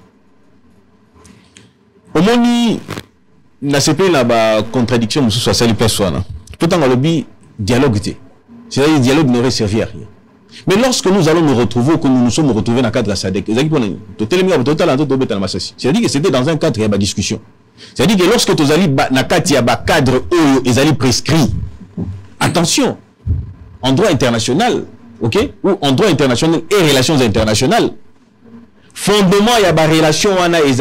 Au moins, na CP la contradiction sous soit sali personne. Pourtant le dialogue était. C'est-à-dire le dialogue n'aurait servi à rien. Mais lorsque nous allons nous retrouver, que nous nous sommes retrouvés dans le cadre de la SADC, c'est-à-dire que c'était dans un cadre de discussion. C'est-à-dire que lorsque tu allais dans le cadre où ils allaient prescrit, attention, en droit international, ok, ou en droit international et relations internationales, fondement il y a des relations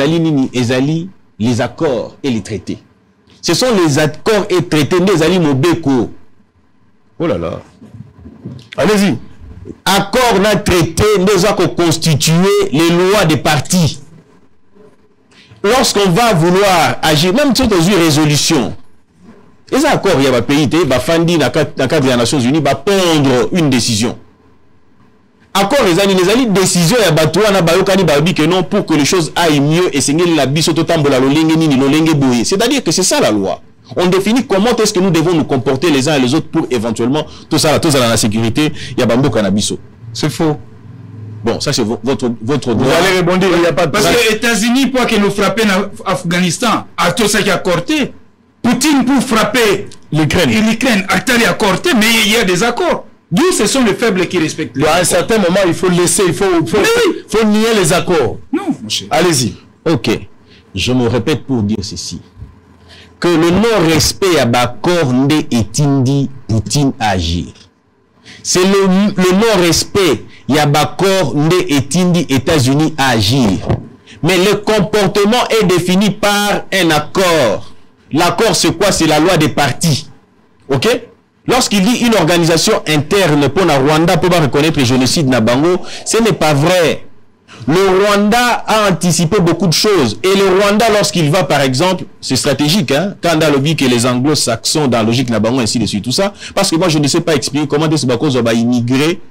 les accords et les traités. Ce sont les accords et traités des alliés Mobeko. Oh là là. Allez-y. Accords na traité nous a constitué les lois des partis. Lorsqu'on va vouloir agir, même si on a une résolution, les accords, il y a un pays, il va fandi dans le cadre des Nations Unies, va prendre une décision. Accord, les alliés, décision, il y a que non, pour que les choses aillent mieux, et c'est la c'est-à-dire que c'est ça la loi. On définit comment est-ce que nous devons nous comporter les uns et les autres pour éventuellement, tout ça dans la sécurité, il y a Bambo Cannabis. C'est faux. Bon, ça c'est votre droit. Vous allez répondre, il n'y a pas de... Parce que les États-Unis, pour qu'ils nous frappent en Afghanistan, à tout ça qui a accordé, Poutine pour frapper l'Ukraine, Actari a accordé, mais il y a des accords. D'où ce sont les faibles qui respectent les accords. À un certain moment, il faut laisser, il faut nier les accords. Non, monsieur. Allez-y. Ok. Je me répète pour dire ceci. Que le non-respect à l'accord n'est étindi Poutine à agir. C'est le non-respect il y a l'accord n'est étindi États-Unis à agir. Mais le comportement est défini par un accord. L'accord c'est quoi? C'est la loi des partis. Ok? Lorsqu'il dit une organisation interne pour la Rwanda pour reconnaître le génocide Nabango, ce n'est pas vrai. le Rwanda a anticipé beaucoup de choses. Et le Rwanda, lorsqu'il va, par exemple, c'est stratégique, hein, quand on a le que les anglo-saxons, dans la logique, Nabango, ainsi de suite, tout ça, parce que moi, je ne sais pas expliquer comment des Bakos va immigrer,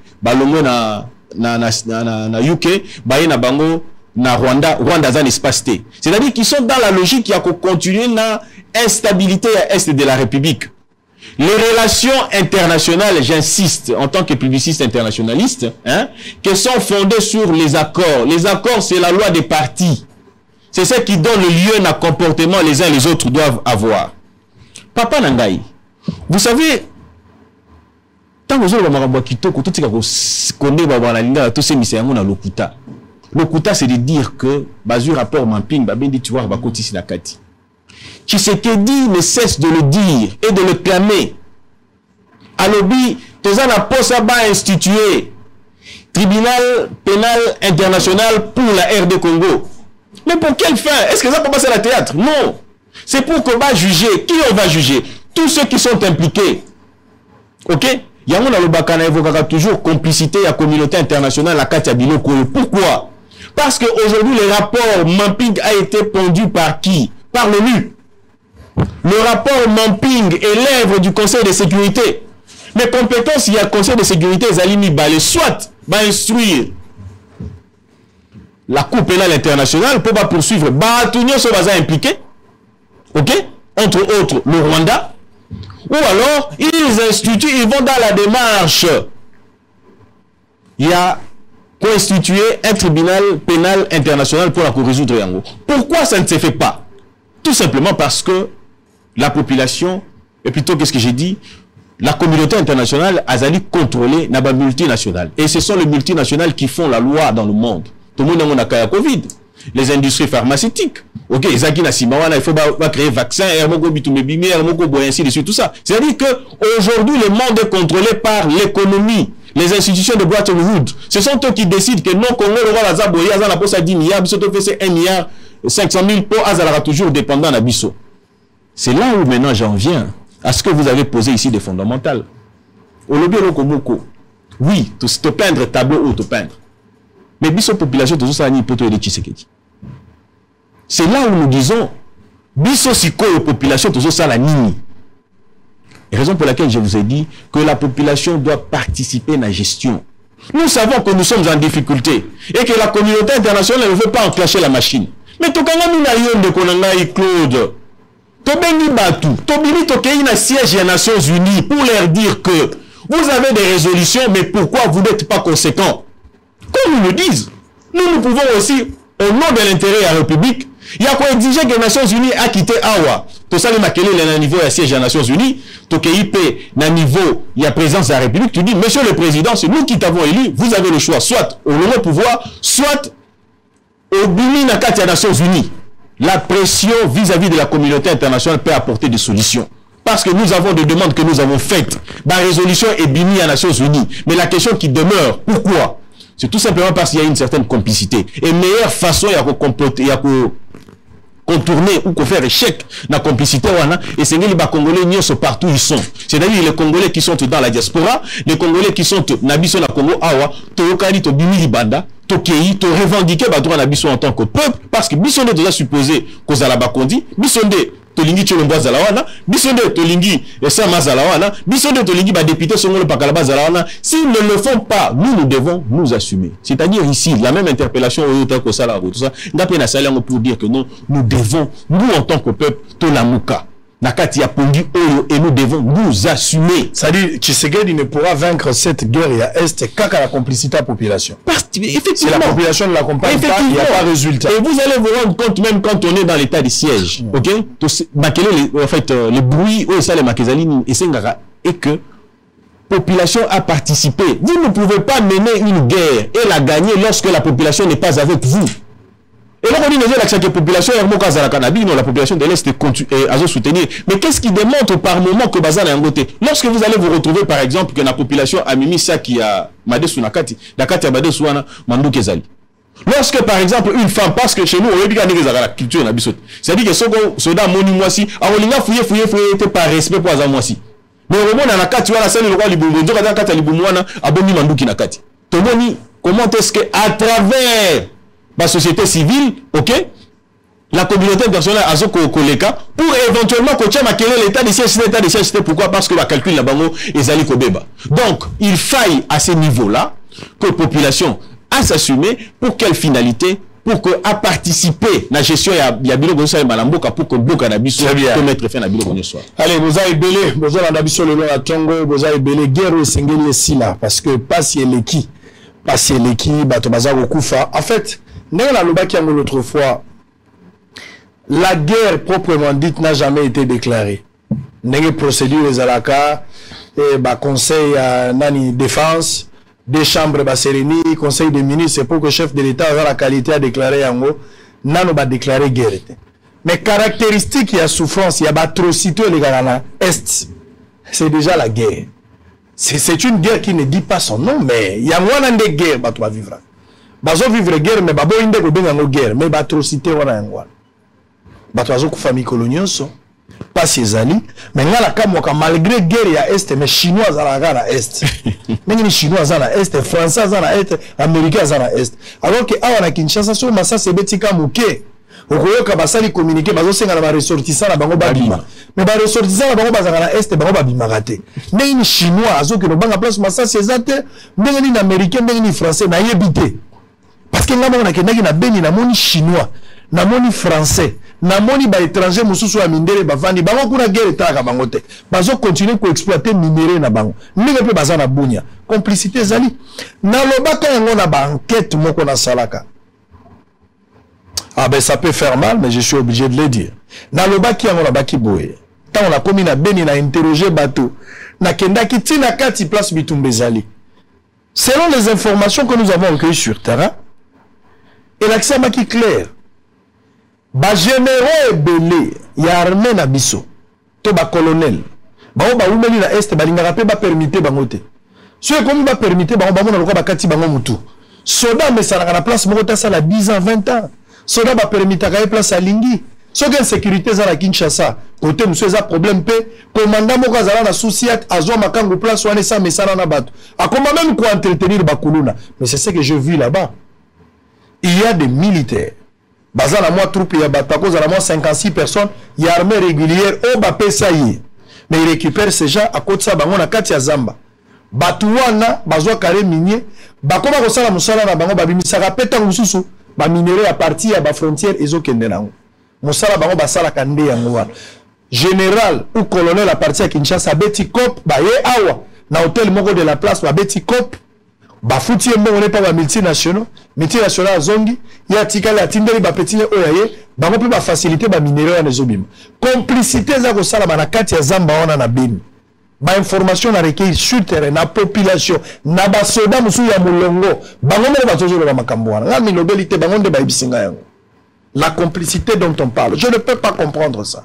na UK, na Bango, na Rwanda za l'espace T. C'est-à-dire qu'ils sont dans la logique qui a continué na instabilité à l'est de la République. Les relations internationales, j'insiste, en tant que publiciste internationaliste, hein, qui sont fondées sur les accords. Les accords, c'est la loi des partis. C'est ce qui donne le lieu à comportement les uns et les autres doivent avoir. Papa Nangai, vous savez, tant que vous avez kitoko, tout ce qu'on est tous ces missions na lokuta. Lokuta, c'est de dire que basu rapport mapping, babendi tu vois bakoti sinakati. Tshisekedi ne cesse de le dire et de le clamer. Alobi, Tezan a posa ba institué tribunal pénal international pour la RD Congo. Mais pour quelle fin? Est-ce que ça peut passer à la théâtre? Non. C'est pour qu'on va juger. Qui on va juger? Tous ceux qui sont impliqués. Ok? Yangon Alobakana évoquera toujours complicité à la communauté internationale, la Katia Biloko. Pourquoi? Parce qu'aujourd'hui, le rapport Mamping a été pondu par qui? Par l'ONU. Le rapport Mamping est l'œuvre du Conseil de sécurité. Mais compétences, il y a le Conseil de sécurité, Zalimi Balé, soit va instruire la Cour pénale internationale pour poursuivre. Batunio se va impliqué. Ok? Entre autres, le Rwanda. Ou alors, ils instituent, ils vont dans la démarche. Il y a constitué un tribunal pénal international pour la résoudre Yango. Pourquoi ça ne se fait pas? Tout simplement parce que la population, et plutôt qu'est-ce que j'ai dit, la communauté internationale a zali contrôlé naba multinationales. Et ce sont les multinationales qui font la loi dans le monde. Tout le monde a créé la Covid. Les industries pharmaceutiques. Ok, Zaki Nasimawana, il faut créer vaccin, ainsi de suite, tout ça. C'est-à-dire qu'aujourd'hui, le monde est contrôlé par l'économie. Les institutions de Bretton Woods. Ce sont eux qui décident que non, Congo, le roi Lazaboye, Azana Posa 10 milliards, Bissoto fait 1 milliard 500 000 pour Azala toujours dépendant de Bisso. C'est là où maintenant j'en viens à ce que vous avez posé ici des fondamentales. Au lobby Rokomoko, oui, te peindre tableau ou te peindre. Mais Bisso population, tout ça, ni poto de Tshisekedi. C'est là où nous disons, Bisso Siko population, tout ça, la nini. Raison pour laquelle je vous ai dit que la population doit participer à la gestion. Nous savons que nous sommes en difficulté et que la communauté internationale ne veut pas enclencher la machine. Mais tout quand on de Konangaï Claude, Tobeni Batu, Tobini Tokei na siège des Nations Unies pour leur dire que vous avez des résolutions, mais pourquoi vous n'êtes pas conséquents? Comme nous le disent, nous pouvons aussi, au nom de l'intérêt de la République, il y a quoi exiger que les Nations Unies a quitté Awa. Tout ça, le niveau de siège des Nations Unies, Tokei na niveau, il y a présence de la République, tu dis, monsieur le Président, c'est nous qui t'avons élu, vous avez le choix, soit au nouveau pouvoir, soit au Bimi Nakati des Nations Unies. La pression vis-à-vis de la communauté internationale peut apporter des solutions. Parce que nous avons des demandes que nous avons faites. La résolution est Bimi à Nations Unies. Mais la question qui demeure, pourquoi? C'est tout simplement parce qu'il y a une certaine complicité. Et meilleure façon, il y a comploter, il y a contourner ou faire échec dans la complicité. Et c'est les Congolais partout où ils sont. C'est-à-dire les Congolais qui sont dans la diaspora, les Congolais qui sont dans la Congo, Awa, Tokani, Tobimi Libanda, Tokei, te revendiquer droit à en tant que peuple, parce que Bissonde doit supposer qu'aux Alabakondi, Bissonde, Tolingi Tcholomboa Zalawana, Bissonde, Tolingi, Sama Zalawana, Bissonde, Tolingi, député Songolo Pakalaba Zalawana. S'ils ne le font pas, nous devons nous assumer. C'est-à-dire ici, la même interpellation au Yotako Salaro, tout ça, Ndapena Salango pour dire que non, nous devons, nous en tant que peuple, Tolamuka. Nakati a pondu Oyo et nous devons nous assumer. C'est-à-dire, Tshisekedi ne pourra vaincre cette guerre à Est qu'à la complicité de la population. Si la population ne l'accompagne pas, il n'y a pas de résultat. Et vous allez vous rendre compte même quand on est dans l'état de siège. Ok? En fait, les bruits, ça les Makezalini et que la population a participé. Vous ne pouvez pas mener une guerre et la gagner lorsque la population n'est pas avec vous. Et là, on dit que la population la population de l'Est est soutenir. Mais qu'est-ce qui démontre par moment que Bazan est en côté? Lorsque vous allez vous retrouver, par exemple, que la population a mis ça qui a Madesu Nakati, Nakati a Madesu Wana, Mandou Kezali. Lorsque, par exemple, une femme, parce que chez nous, on a la culture, c'est-à-dire que ce soda moni moisi, a fouillé, par respect pour Azamoisi. Mais au moment où on a Nakati, on a salué le roi Libungo, on a Nakati Libumwana, a Boni Mandou Kinakati. Tomoni, comment est-ce que, à travers la société civile, ok, la communauté internationale a koleka pour éventuellement coacher l'état de siège, pourquoi? Parce que la calcul la bango est allé kobeba. Donc, il faille à ce niveau-là que la population a s'assumer pour quelle finalité? Pour que à participer à la gestion ya bilo gonsa malamboka pour que boka na biso peut mettre fin à bilo gonso. Allez, vous avez belé, vous avez la biso le long à Tongo, vous avez belé guerre au singeli ici là parce que passer l'équipe bato bazako kufa. En fait, n'est la loba qui a l'autre fois. La guerre proprement dite n'a jamais été déclarée. N'est procédure les alaka et conseil à nani défense des chambres basereni conseil des ministres pour que le chef de l'État ait la qualité à déclarer en haut nano ba déclarer guerre. Mais caractéristique il y a souffrance, il y a atrocité les gars est c'est déjà la guerre. C'est une guerre qui ne dit pas son nom mais il y a moins de guerre ba toi vivre. Bazo vivre guerre mais babo inde ko benga guerre mais ba atrocité wana yangwa. Bato azo kufa mikolo nyonso pas ses alliés mais ngala kamoka malgré guerre ya est mais chinois za la est mais ni chinois za la est français za la est américain za la est alors que awa na Kinshasa so masa se betika muke okoyoka basali communiquer bazo senga na ba ressortissant na bango babima mais ba ressortissant na bango bazanga na est bango babima raté mais ni chinois azo que no banga place masa se zate mais ni américain mais ni français na yebité parce que ngama na kendaki na beni na moni chinois na moni français na moni ba étranger mususu ya mindele bavandi bango kuna guerre taka bango te bazo continuer ko exploiter minéraux na bango ndenge pe bazana bunya complicité zali na lobaka yango na ba enquête moko na salaka. Ah ben ça peut faire mal mais je suis obligé de le dire. Na lobaki yango na baki boye tant on a commis na beni na interroger bateau na kendaki tina kati place bitumbe zali. Selon les informations que nous avons recueillies sur terrain et l'accès maki clair. Ba généraux belé ya armée na biso to ba colonel ba umeli na est balinga pe ba permiter bango te so comme ba permiter bango ba mona lokwa bakati bango mutu soda mesala na place moko ta sala 10 ans 20 ans soda ba permiter ka place à lingi so que sécurité za la Kinshasa côté monsieur za problème pe commandant moko azala na souci azwa makango place wana sa mesala na bato akoma même ko entretenir ba kuluna mais c'est ce que je vis là-bas. Il y a des militaires bazala moi troupe ya batako za la moi 56 personnes il y a armée régulière au ba pesa yi mais il récupère ces gens à côté ça bango na kati ya zamba batuwana bazwa carré minier bakoma ko sala musala na bango babimisaka peta mususu ba minéraux à partir ya ba frontière ezokende nango musala bango basala kande yango wana général ou colonel à partir ya Kinshasa beti cop ba ye awa na hôtel moko de la place ba beti cop ba fouti mbongo ne pa ba multinationaux zongi ya tikala tindeli ba petit oyaye bango pe ba facilité ba minéraux ya nezobima complicité za ko sala na kati ya zamba wana na bini ba information na recueil sur terrain na population na ba soda musu ya mulongo bango mo ba tozolo ba makambo wana la milobelité bango nde ba ibisinga yango la complicité dont on parle je ne peux pas comprendre ça.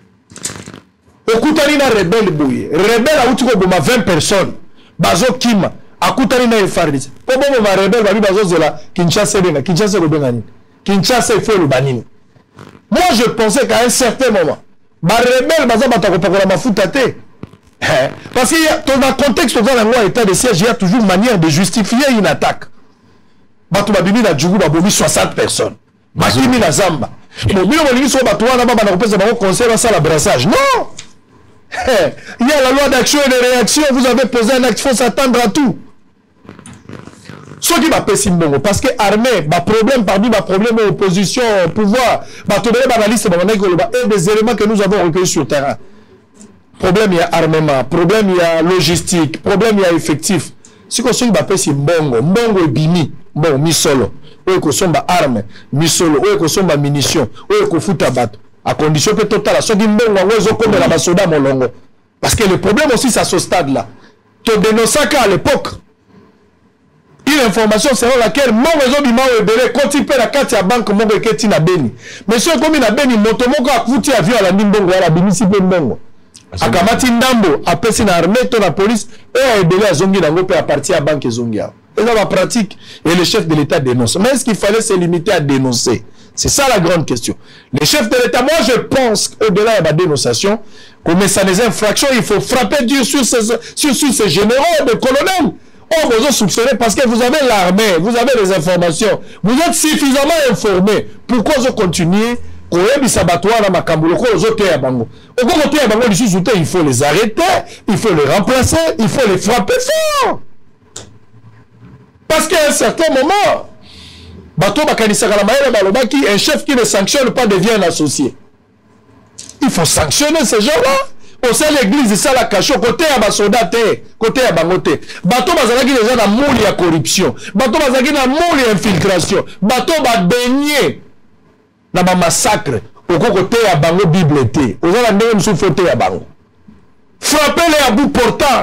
Okutani na rebelle bouye rebelle a uti ko boma 20 personnes bazo kima akutani na FARDC po bomo ma rebelle babi bazozela Kinshasa benga Kinshasa ko benga nini Kinshasa il faut le banini. Moi je pensais qu'à un certain moment ba rebelle baza batako pakola mafuta te parce que dans le contexte dans la loi état de siège il y a toujours manière de justifier une attaque. Bato babimi na djougou babomi 60 personnes bakimi na zamba bon bino bolingi so bato wana baba na kopesa bango conseil ça la brassage non. Il y a la loi d'action et de réaction vous avez posé un acte il faut s'attendre à tout. Ce qui va passer parce que armée, problème parmi problème opposition, pouvoir, et des éléments que nous avons recueillis sur le terrain. Problème il y a armement, problème il y a logistique, problème il y a effectif. Ce que va passer mbongo bimi, bon misolo, ou que sont armes, misolo, ou que sont munitions, ou que futa bato. À condition que total, ce qui mbongo comme la basoda molongo. Parce que le problème aussi c'est à ce stade là. Tu dénonces qu'à l'époque. Une information selon laquelle mon réseau du Mao Ebele continue la carte à banque mon reketi na beni. Monsieur comme na beni motomoko a foutu avion à la Nimbongo à la Bimisi Mbongo. Akamati ndambo apesi na armée to la police et Ebele a zongi nango pe à partir à banque zongia. Et dans la pratique et le chef de l'État dénonce. Mais est-ce qu'il fallait se limiter à dénoncer? C'est ça la grande question. Les chefs de l'État, moi je pense qu'au-delà de la dénonciation, comme ça des infractions, il faut frapper dur sur ces généraux de colonels. On vous a soupçonné parce que vous avez l'armée, vous avez les informations. Vous êtes suffisamment informés. Pourquoi vous continuez? Il faut les arrêter, il faut les remplacer, il faut les frapper fort. Parce qu'à un certain moment, un chef qui ne sanctionne pas devient un associé. Il faut sanctionner ces gens-là. Au sein de l'église, ça la cache. Côté à Basoda, côté à Bangote. Bateau Bazalaki déjà dans mouli à corruption. Bateau Bazalaki dans mouli à infiltration. Bateau va baigner dans ma massacre. Au côté à Bango Bible. Aux gens même sous fauteuil à Bango. Frappez-les à bout portant.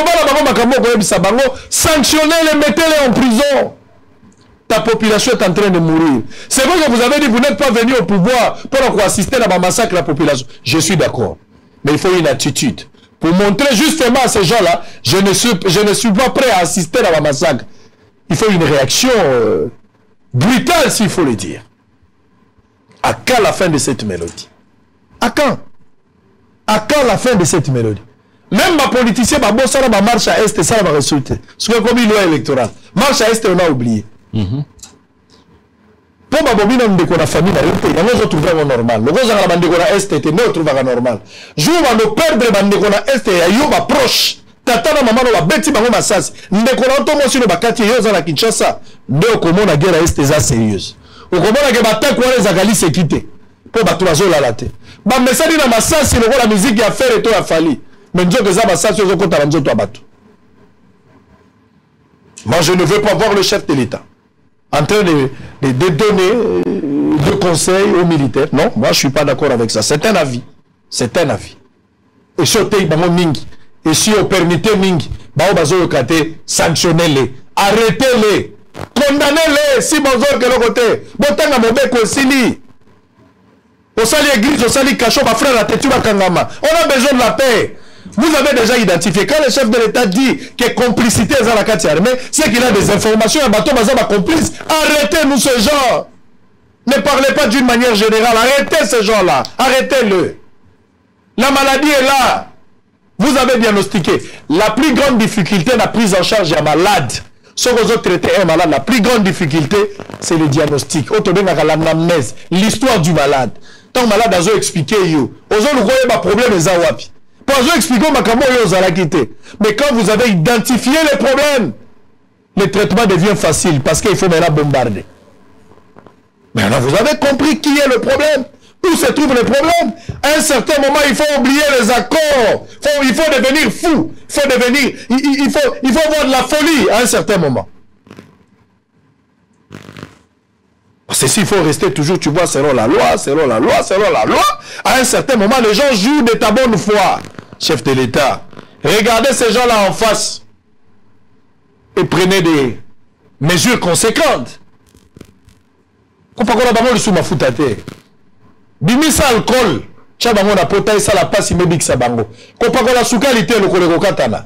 Sanctionnez-les, mettez-les en prison. Ta population est en train de mourir. C'est vrai que vous avez dit que vous n'êtes pas venu au pouvoir pour assister à la massacre de la population. Je suis d'accord. Mais il faut une attitude. Pour montrer justement à ces gens-là, je ne suis pas prêt à assister à la massacre. Il faut une réaction brutale, s'il faut le dire. À quand la fin de cette mélodie? À quand? À quand la fin de cette mélodie? Même ma politicien, ma bosse, ma marche à Est, ça va résulter. Ce que comme une loi électorale. Marche à Est, on a oublié. Pour ma bobine, on déconne la famille, on va trouver normal. Le gros, on va déconner à Est, et on trouve normal. Je vais nous perdre, on va déconner à Est, et on va proche. Tata na maman, on va bêtir, on va massas. On déconne tout le monde sur le bakati, on va Kinshasa. Mais au comment la guerre à Est est sérieuse. Au comment la guerre bataille, quoi, les agali s'est quitté. Pour battre la zone la latte. Bah, mais ça dit dans ma sens, c'est le rôle la musique qui a fait et tout a fallu. Mais Dieu que ça va ça sur le compte à l'enjeu toi bateau. Moi, je ne veux pas voir le chef de l'État en train de donner de conseils aux militaires. Non, moi, je ne suis pas d'accord avec ça. C'est un avis. C'est un avis. Et si on paye Mingi, et si on permet Mingi, sanctionnez-les, arrêtez-les, condamnez-les si vous avez de l'autre côté. Botanga Mobeko Sili. Au sali église, au sali cachot, ma frère, la tête, on a besoin de la paix. Vous avez déjà identifié. Quand le chef de l'État dit que complicité est dans la carte armée, c'est qu'il a des informations. Un bateau ma complice. Arrêtez-nous ces gens. Ne parlez pas d'une manière générale. Arrêtez ces gens-là. Arrêtez-le. La maladie est là. Vous avez diagnostiqué. La plus grande difficulté de la prise en charge d'un malade. Ce que vous traitez un malade, la plus grande difficulté, c'est le diagnostic. L'anamnèse, l'histoire du malade. Tant malade, vous expliqué, vous avez un problème, pour vous expliquer comment vous allez quitter. Mais quand vous avez identifié les problèmes, le traitement devient facile parce qu'il faut maintenant bombarder. Maintenant, vous avez compris qui est le problème. Où se trouve le problème? À un certain moment, il faut oublier les accords. Il faut devenir fou. Il faut avoir de la folie à un certain moment. Parce que s'il faut rester toujours, tu vois, selon la loi, selon la loi, selon la loi, à un certain moment, les gens jouent de ta bonne foi, chef de l'État. Regardez ces gens-là en face et prenez des mesures conséquentes. Comparé à la sous ma foutate. Bimisa alcool, tchabango na pota ça la passe imébik sa bango. Comparé à la soukalité le kolego katana.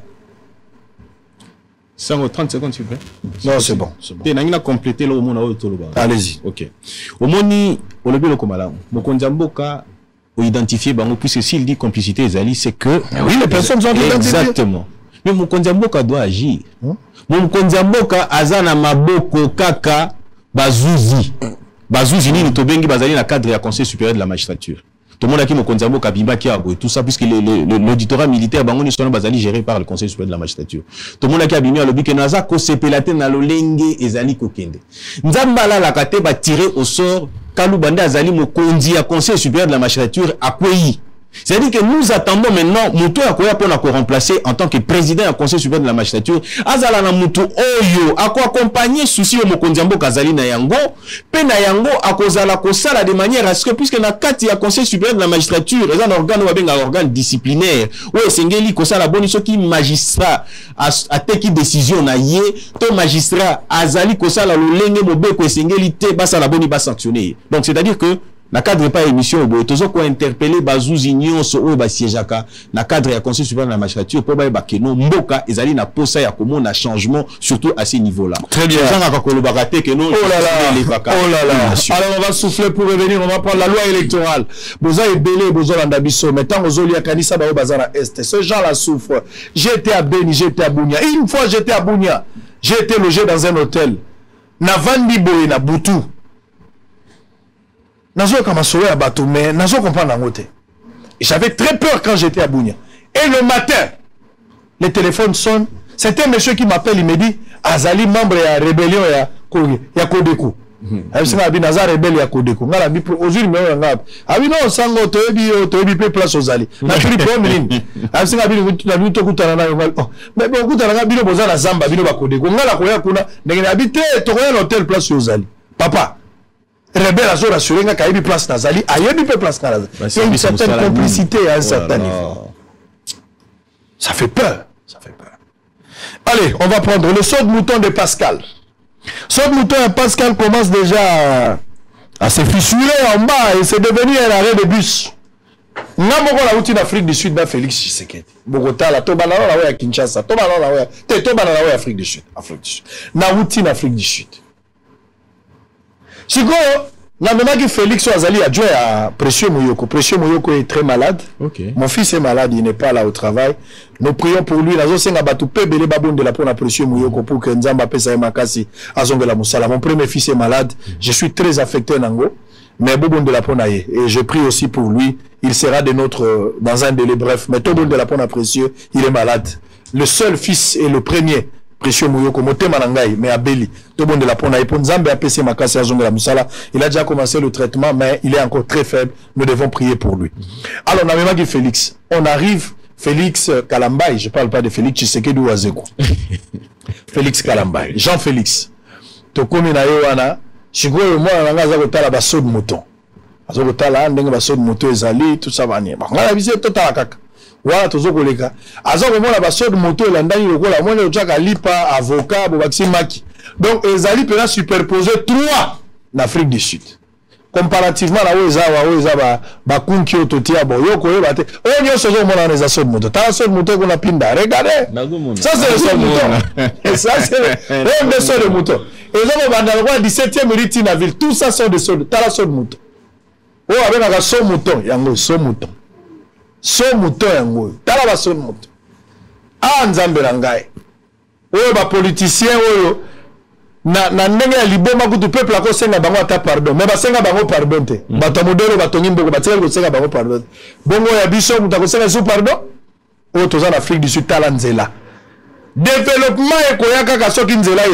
30 secondes, s'il vous plaît. Non, c'est bon. Allez-y. Ok. Au moni, au levé le komala, Mokonjamboka, ou identifié, puisque s'il dit complicité, c'est que. Oui, les personnes sont identifiées. Exactement. Mais Mokonjamboka doit agir. Mokonjamboka, Azana Maboko, Kaka, Bazouzi. Bazouzi, ni Tobengi, Bazali, la cadre et conseil supérieur de la magistrature. Tout le monde a qui me konzambo kabimba qui a tout ça puisque l'auditorat militaire bangoni sont bazali géré par le conseil supérieur de la magistrature. Tout le monde a qui a bimia lobi que naza ko sepelate na lolenge ezali kokende. Nzambala la kate ba tirer au sort kalu banda azali mo kondi à conseil supérieur de la magistrature à Kwei. C'est-à-dire que nous attendons maintenant Moutou Akoya pour nous remplacer en tant que président du conseil supérieur de la magistrature. Azala na Moutou Oyo ako accompagner souci au Mokondiambo Kazali na yango, pe na yango akozala kosala de manière à ce que puisque na kati ya conseil supérieur de la magistrature, les organes ou bien organe disciplinaire, ou esengeli kosala boni soki magistrat a teki décision na ye, to magistrat azali kosala lolenge mobeko esengeli te basa la boni ba sanctionner. Donc c'est-à-dire que na cadre pas émission boy tozo ko interpeller bazuzi nyonso o ba siégeaka na cadre ya conseil supérieur de la magistrature pour ba keno mboka ezali na posa ya komona changement surtout à ce niveau là. Très bien. Oh là là. Alors on va souffler pour revenir, on va prendre la loi électorale. Boza ebele boza landa biso mais tant ozoli ya kanisa ba bazana est. Ce genre là souffre. J'étais à Beni, j'étais à Bunia. Une fois j'étais à Bunia, j'ai été logé dans un hôtel. Na vandi boye na butu. Nazo kama solo ya bato mais nazo comprendre en côté. J'avais très peur quand j'étais à Bunia. Et le matin, le téléphone sonne. C'est un monsieur qui m'appelle, il me dit Azali membre de la rébellion ya Kodeko. Abi na binaza rebelle ya Kodeko. Ngala bi aujourd'hui me ngap. Abi no sango toyebi pe place ozali. Na kiri po mini. Abi na bi to kutana na ngal. Mais bon kutana na bino boza na zamba bino ba Kodeko. Ngala ko ya kuna ndenge abi te to ko ya hotel place ozali. Papa rebelle azo rassurer nga kayebi place nazali, ayebi pe place nazali. C'est une certaine complicité à un certain niveau. Ça fait peur. Ça fait peur. Allez, on va prendre le saut de mouton de Pascal. Saut de mouton de Pascal commence déjà à se fissurer en bas et c'est devenu un arrêt de bus. Namoko la route en Afrique du Sud, Félix Tshisekedi. Bogota, la Toba la way à Kinshasa, Toba la way Afrique du Sud. Na route en Afrique du Sud. Chico, na maintenant que Félix Ouazali a joué à Précieux Mouyoko. Précieux Mouyoko est très malade. Okay. Mon fils est malade, il n'est pas là au travail. Nous prions pour lui. Nazo senga batu pe bele babon de la pona Précieux Mouyoko pour que Nzamba pesa e makasi azongela musala. Mon premier fils est malade. Je suis très affecté nango. Mais babon de la pona ye. Et je prie aussi pour lui. Il sera de notre dans un délai bref. Mais tout bon de la pona Précieux, il est malade. Le seul fils et le premier. Précieux Mouyoko, motema nangai, mais Abeli, tout bon de la pona, et Nzambe a PC Makasi Azongela Musala, il a déjà commencé le traitement, mais il est encore très faible, nous devons prier pour lui. Alors, on a même dit Félix, on arrive, Félix Kalambay, je ne parle pas de Félix Tshisekedi Ouazeko. Félix Kalambay, Jean-Félix, Tokomi na Yowana, Chigwe, moi, on a zagotala basso de mouton. Azogotala, ndenge basso de mouton, ezali, tout ça va nier. On a visé tout à la caca. Voilà tozo koleka azo komona ba sod moto elandani lokola mwana otaka lipa avocat bobakisi maki donc ezali pena superposé 3 en Afrique du Sud comparativement na oza ba kunki ototia boyoko yo bate onyo sozo mona na sod moto ta sod moto ko na pinda regardez ça c'est le sod moto et ça c'est un des sod moto et zo banda kwa 17e rite na ville tout ça sont des sod ta la sod moto o avec la sod moto yango sod moto so mouton yango tala ba so mouton a nzambe na ngai oyo ba politicien oyo na ndenge ya liboma kutu peuple ako senga bango ata pardon mais ba senga bango pardon te bato modelo batongi mboko batika ko senga bango pardon bongo ya biso mutako senga sous pardon oyo toza na Afrique du Sud tala nzela développement ekoyaka ka soki nzela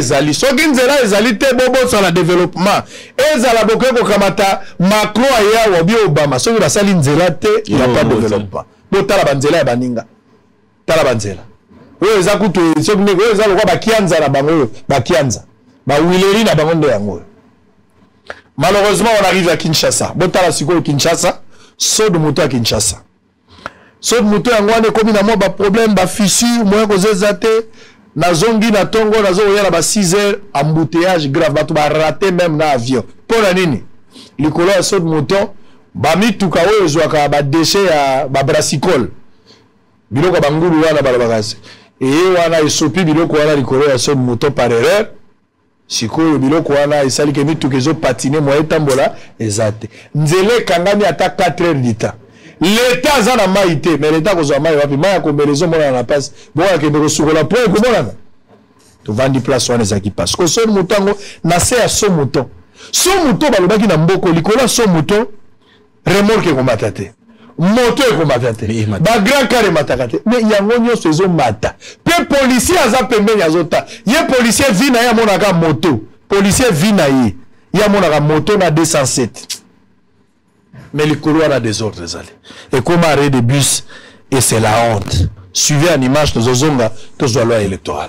ezali te bobo sur la développement ezala bokeko kamata Macron aya obi Obama soki basali nzela te il y a pas de développement bo tala banzela ya baninga tala banzela oyo eza kutu soki ndeko oyo eza lokwa bakianza na bango bakianza ba wileri na bango ndo yango malheureusement on arrive à Kinshasa bo tala sikoyo Kinshasa saut de moto à Kinshasa saut moto yango ane komi na mo ba problème ba fissure moyen ko zezate na zongi na tongo na zo yala ba 6 heures embouteillage grave ba to ba rater même na avion pour la nini likolo ya saut moto ba mituka oyo zwaka ba déchet ya ba brassicole biloko ba ngulu wana ba bakasi et wana esopi biloko wana likolo ya saut moto par erreur sikoyo biloko wana esali ke mituka ezo patiner moyen tambola ezate nzele kangani ata 4 heures du temps. L'État a na maïté, mais l'État a maïté, wapi maïa kombelezo mona na passe, bon ya kende kosukola po ekomona. To vandi place wana ezaki passe. Ko so mutango na se ya so mouton. So mouton balobaki na mboko likola so mouton remorque ko matate. Moto ko matate. Ba grand carré matakate. Mais yango nyonso ezo mata. Pe policier aza pembeni azota. Ye policier vina ya monaka moto. Policier vina ye. Ya monaka moto na 207. Mais les couloirs à des ordres, et comme arrêt de bus, et c'est la honte. Suivez une image de Zozonga, de la loi électorale.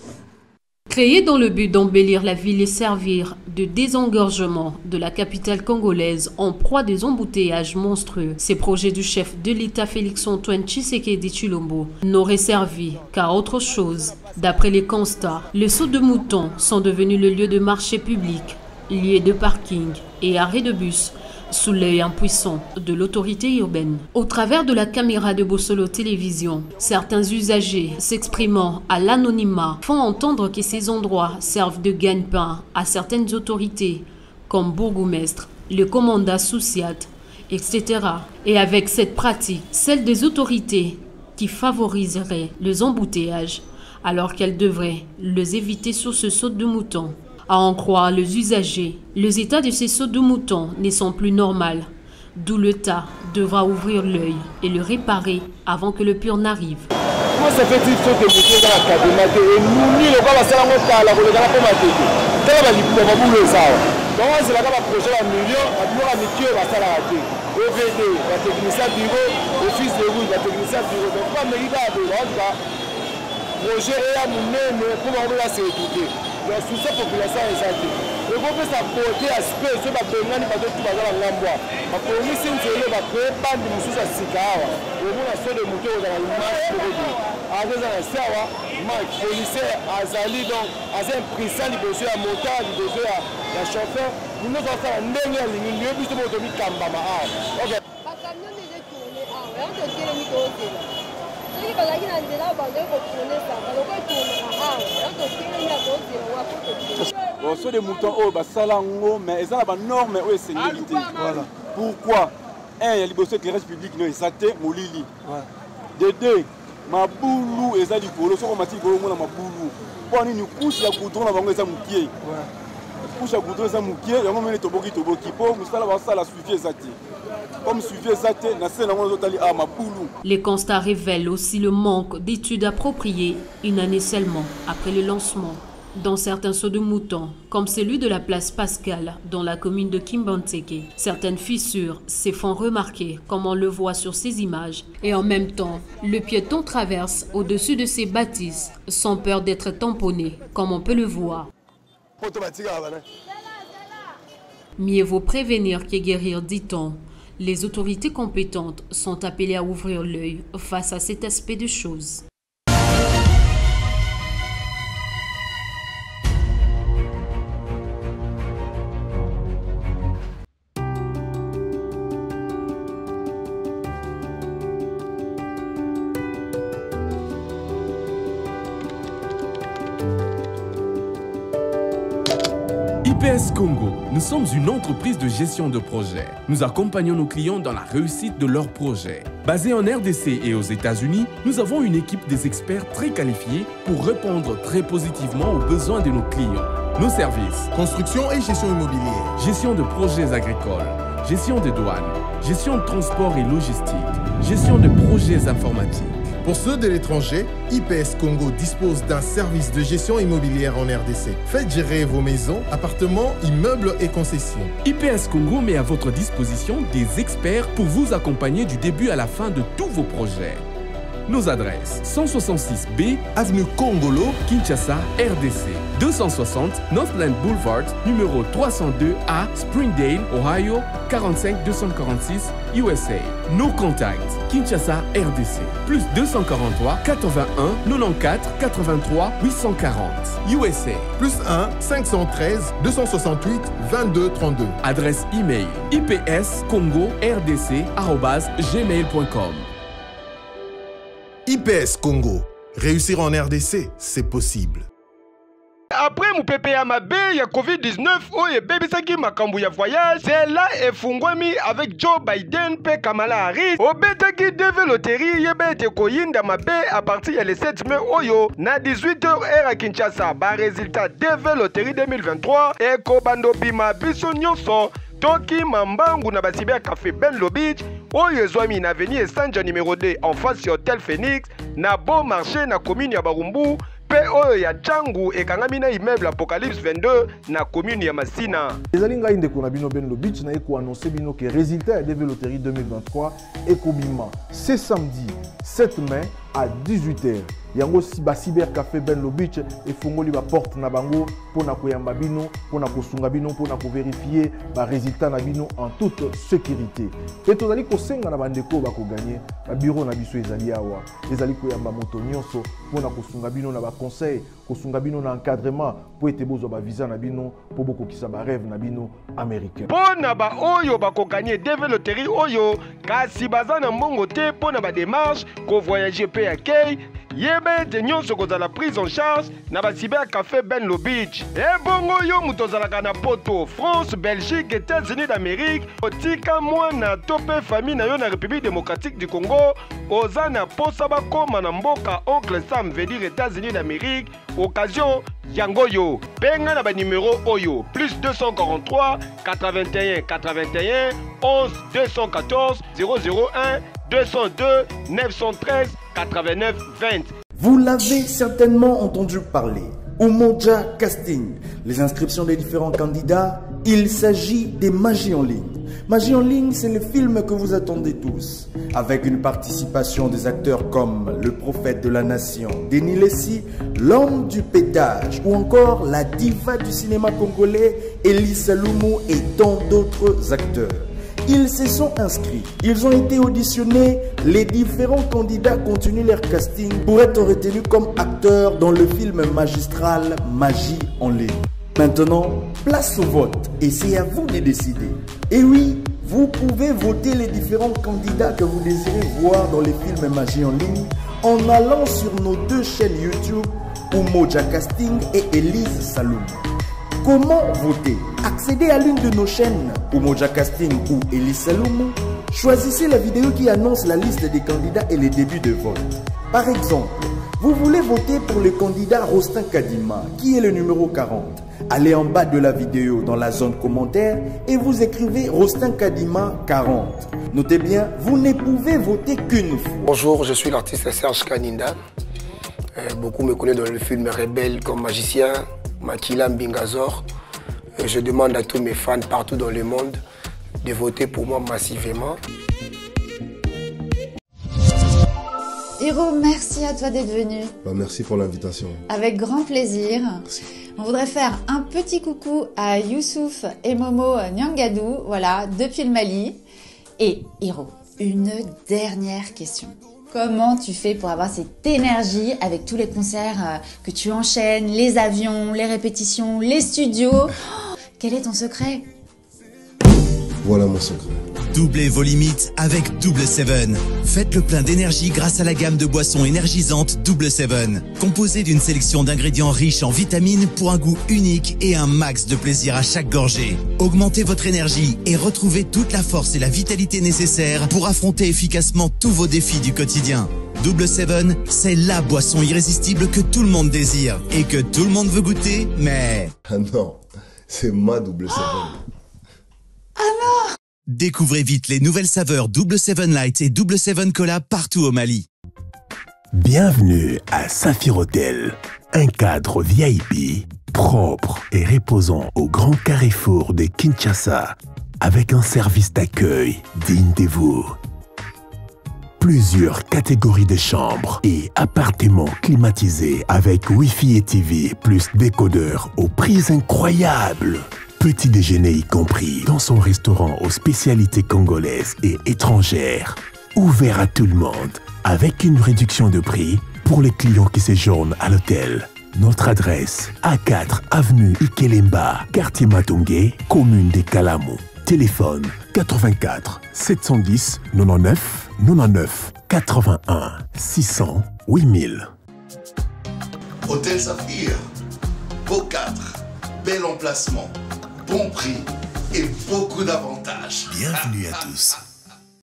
Créé dans le but d'embellir la ville et servir de désengorgement de la capitale congolaise en proie des embouteillages monstrueux, ces projets du chef de l'État Félix-Antoine Tshisekedi Tshilombo n'auraient servi qu'à autre chose. D'après les constats, les sauts de moutons sont devenus le lieu de marché public, lieu de parking et arrêt de bus, sous l'œil impuissant de l'autorité urbaine. Au travers de la caméra de Bossolo Télévision, certains usagers s'exprimant à l'anonymat font entendre que ces endroits servent de gagne-pain à certaines autorités, comme bourgmestre, le commandant Souciat, etc. Et avec cette pratique, celle des autorités qui favoriserait les embouteillages, alors qu'elles devraient les éviter sur ce saut de mouton. À en croire les usagers, les états de ces sauts de mouton ne sont plus normaux, d'où l'État devra ouvrir l'œil et le réparer avant que le pire n'arrive. Comment ça fait-il saut de mouton dans la cadémate et nous, ni le bas, ça va monter la volée dans la pomme à tété. Quel va l'hypothèse pour le ça? Donc, c'est là qu'on projet à million, à nous, à métier, à ça la rater. OVD, la technicien bureau, office de route, la technicien bureau. Donc, pas mériter à de projet et à mon nez, pour on va se réécouter. Donc, sous cette population exacte. Le groupe sa portée aspect, ce va donner pas de tout bazar à l'embois. Ma police, c'est une série, va créer pas de moussous à Sikawa. Le monde a fait de moutons dans la marche pour eux. À deux ans, c'est à ma policier, à Zali, donc, à un prissant, il besoin à monter, il besoin à chauffeur. Nous nous avons fait un dernier ligne, mieux plus de motomi Kambama. Ok. Bon, sur des moutons, mais ils ont la norme, c'est limité. Voilà. Pourquoi? Un, il y a l'ibosé éclairage public, non, ça t'est moulili. De deux, ma boulou, et ça du polo, sur ma tige, ma boulou. Bon, nous couche la goudron, la banque, ça moukier. Couche la goudron, ça moukier, et on met les toboki, pour nous faire la suivi, ça comme suivi, ça t'est, ma boulou. Les constats révèlent aussi le manque d'études appropriées une année seulement après le lancement. Dans certains sauts de moutons, comme celui de la place Pascal, dans la commune de Kimbanteke, certaines fissures se font remarquer, comme on le voit sur ces images. Et en même temps, le piéton traverse au-dessus de ces bâtisses, sans peur d'être tamponné, comme on peut le voir. Mieux vaut prévenir que guérir, dit-on. Les autorités compétentes sont appelées à ouvrir l'œil face à cet aspect de choses. IPS Congo, nous sommes une entreprise de gestion de projet. Nous accompagnons nos clients dans la réussite de leurs projets. Basée en RDC et aux États-Unis, nous avons une équipe des experts très qualifiés pour répondre très positivement aux besoins de nos clients. Nos services: construction et gestion immobilière, gestion de projets agricoles, gestion de douanes, gestion de transport et logistique, gestion de projets informatiques. Pour ceux de l'étranger, IPS Congo dispose d'un service de gestion immobilière en RDC. Faites gérer vos maisons, appartements, immeubles et concessions. IPS Congo met à votre disposition des experts pour vous accompagner du début à la fin de tous vos projets. Nos adresses: 166B, avenue Congolo, Kinshasa, RDC. 260 Northland Boulevard, numéro 302A, Springdale, Ohio, 45246, USA. Nos contacts: Kinshasa, RDC. Plus 243 81 94 83 840, USA. Plus 1 513 268 22 32. Adresse email: ipscongordc@gmail.com. IPS Congo. Réussir en RDC, c'est possible. Après mon PPA mabe ya COVID-19 oye bebisaki makambu ya voyage, c'est là efungwami avec Joe Biden pe Kamala Harris obetaki deve loterie yebete koyinda mabe à partir le 7 mai oyo na 18h heure à Kinshasa. Ba résultat deve loterie 2023 eko bando bima biso nyonso toki mambangu na basiber café Benlo Beach oyo ezwami na avenue Sanja numéro 2 en face ya Hotel Phoenix na Bon Marché na commune ya Barumbu. Pe oyo ya Django ekangami na immeuble Apocalypse 22 na commune ya Masina. Les alinga indeko na bino Benlo Beach na eko annoncer bino que résultat de loterie 2023 ekobima. C'est samedi 7 mai à 18h. yango si ba cybercafé Benlo Beach efongoli ba porte na bango pona koyamba bino pona kosunga bino pona ko vérifier ba résultat na bino en toute sécurité. Pe tozali kosenga na bandeko ba ko gagner ba bureau na biso ezali awa ezali koyamba moto nyonso pona kosunga bino na ba conseil kosunga bino na encadrement po ete bozo ba visa na bino po boko kisa ba rêve na bino américain. Pona ba oyo ba ko gagner DV loterie oyo kasi baza na mbongo te pona ba démarche ko voyager pe accueil yebe te nyonso kozala prise en charge na ba cybercafé Benlo Beach. E bongo yo mutozalaka na poto France, Belgique, États-Unis d'Amérique otika mwana tope famille na yo na République démocratique du Congo oza na posa bakoma na mboka Oncle Sam veut dire États-Unis d'Amérique occasion yango yo penga na ba numéro oyo plus 243 81 81 11 214 001 202 913 89 20. Vous l'avez certainement entendu parler. Umoja Casting, les inscriptions des différents candidats, il s'agit des Magie en ligne. Magie en ligne, c'est le film que vous attendez tous, avec une participation des acteurs comme le prophète de la nation, Denis Lessi, l'homme du pétage, ou encore la diva du cinéma congolais, Elie Saloumou et tant d'autres acteurs. Ils se sont inscrits, ils ont été auditionnés, les différents candidats continuent leur casting pour être retenus comme acteurs dans le film magistral Magie en ligne. Maintenant, place au vote et c'est à vous de décider. Et oui, vous pouvez voter les différents candidats que vous désirez voir dans les films Magie en ligne en allant sur nos deux chaînes YouTube, Umoja Casting et Elise Saloum. Comment voter? Accédez à l'une de nos chaînes, Umoja Casting ou Elise Saloum. Choisissez la vidéo qui annonce la liste des candidats et les débuts de vote. Par exemple, vous voulez voter pour le candidat Rostin Kadima, qui est le numéro 40. Allez en bas de la vidéo dans la zone commentaire et vous écrivez Rostin Kadima 40. Notez bien, vous ne pouvez voter qu'une fois. Bonjour, je suis l'artiste Serge Kaninda. Beaucoup me connaissent dans le film Rebelle comme magicien, Makila Mbingazor. Je demande à tous mes fans partout dans le monde de voter pour moi massivement. Hiro, merci à toi d'être venu. Merci pour l'invitation. Avec grand plaisir. Merci. On voudrait faire un petit coucou à Youssouf et Momo Nyangadou, voilà, depuis le Mali. Et Hiro, une dernière question. Comment tu fais pour avoir cette énergie avec tous les concerts que tu enchaînes, les avions, les répétitions, les studios? Quel est ton secret? Voilà mon secret. Doublez vos limites avec Double Seven. Faites le plein d'énergie grâce à la gamme de boissons énergisantes Double Seven. Composée d'une sélection d'ingrédients riches en vitamines pour un goût unique et un max de plaisir à chaque gorgée. Augmentez votre énergie et retrouvez toute la force et la vitalité nécessaires pour affronter efficacement tous vos défis du quotidien. Double Seven, c'est la boisson irrésistible que tout le monde désire et que tout le monde veut goûter, mais... Ah non, c'est ma Double Seven. Ah non! Découvrez vite les nouvelles saveurs Double Seven Light et Double Seven Cola partout au Mali. Bienvenue à Saphir Hotel, un cadre VIP, propre et reposant au grand carrefour de Kinshasa, avec un service d'accueil digne de vous. Plusieurs catégories de chambres et appartements climatisés avec Wi-Fi et TV plus décodeur aux prix incroyables. Petit déjeuner y compris dans son restaurant aux spécialités congolaises et étrangères. Ouvert à tout le monde avec une réduction de prix pour les clients qui séjournent à l'hôtel. Notre adresse, A4 avenue Ikelemba, quartier Matongé, commune des Kalamou. Téléphone 84 710 99 99 81 600 8000. Hôtel Saphir, Beau 4, bel emplacement, bon prix et beaucoup d'avantages. Bienvenue à tous.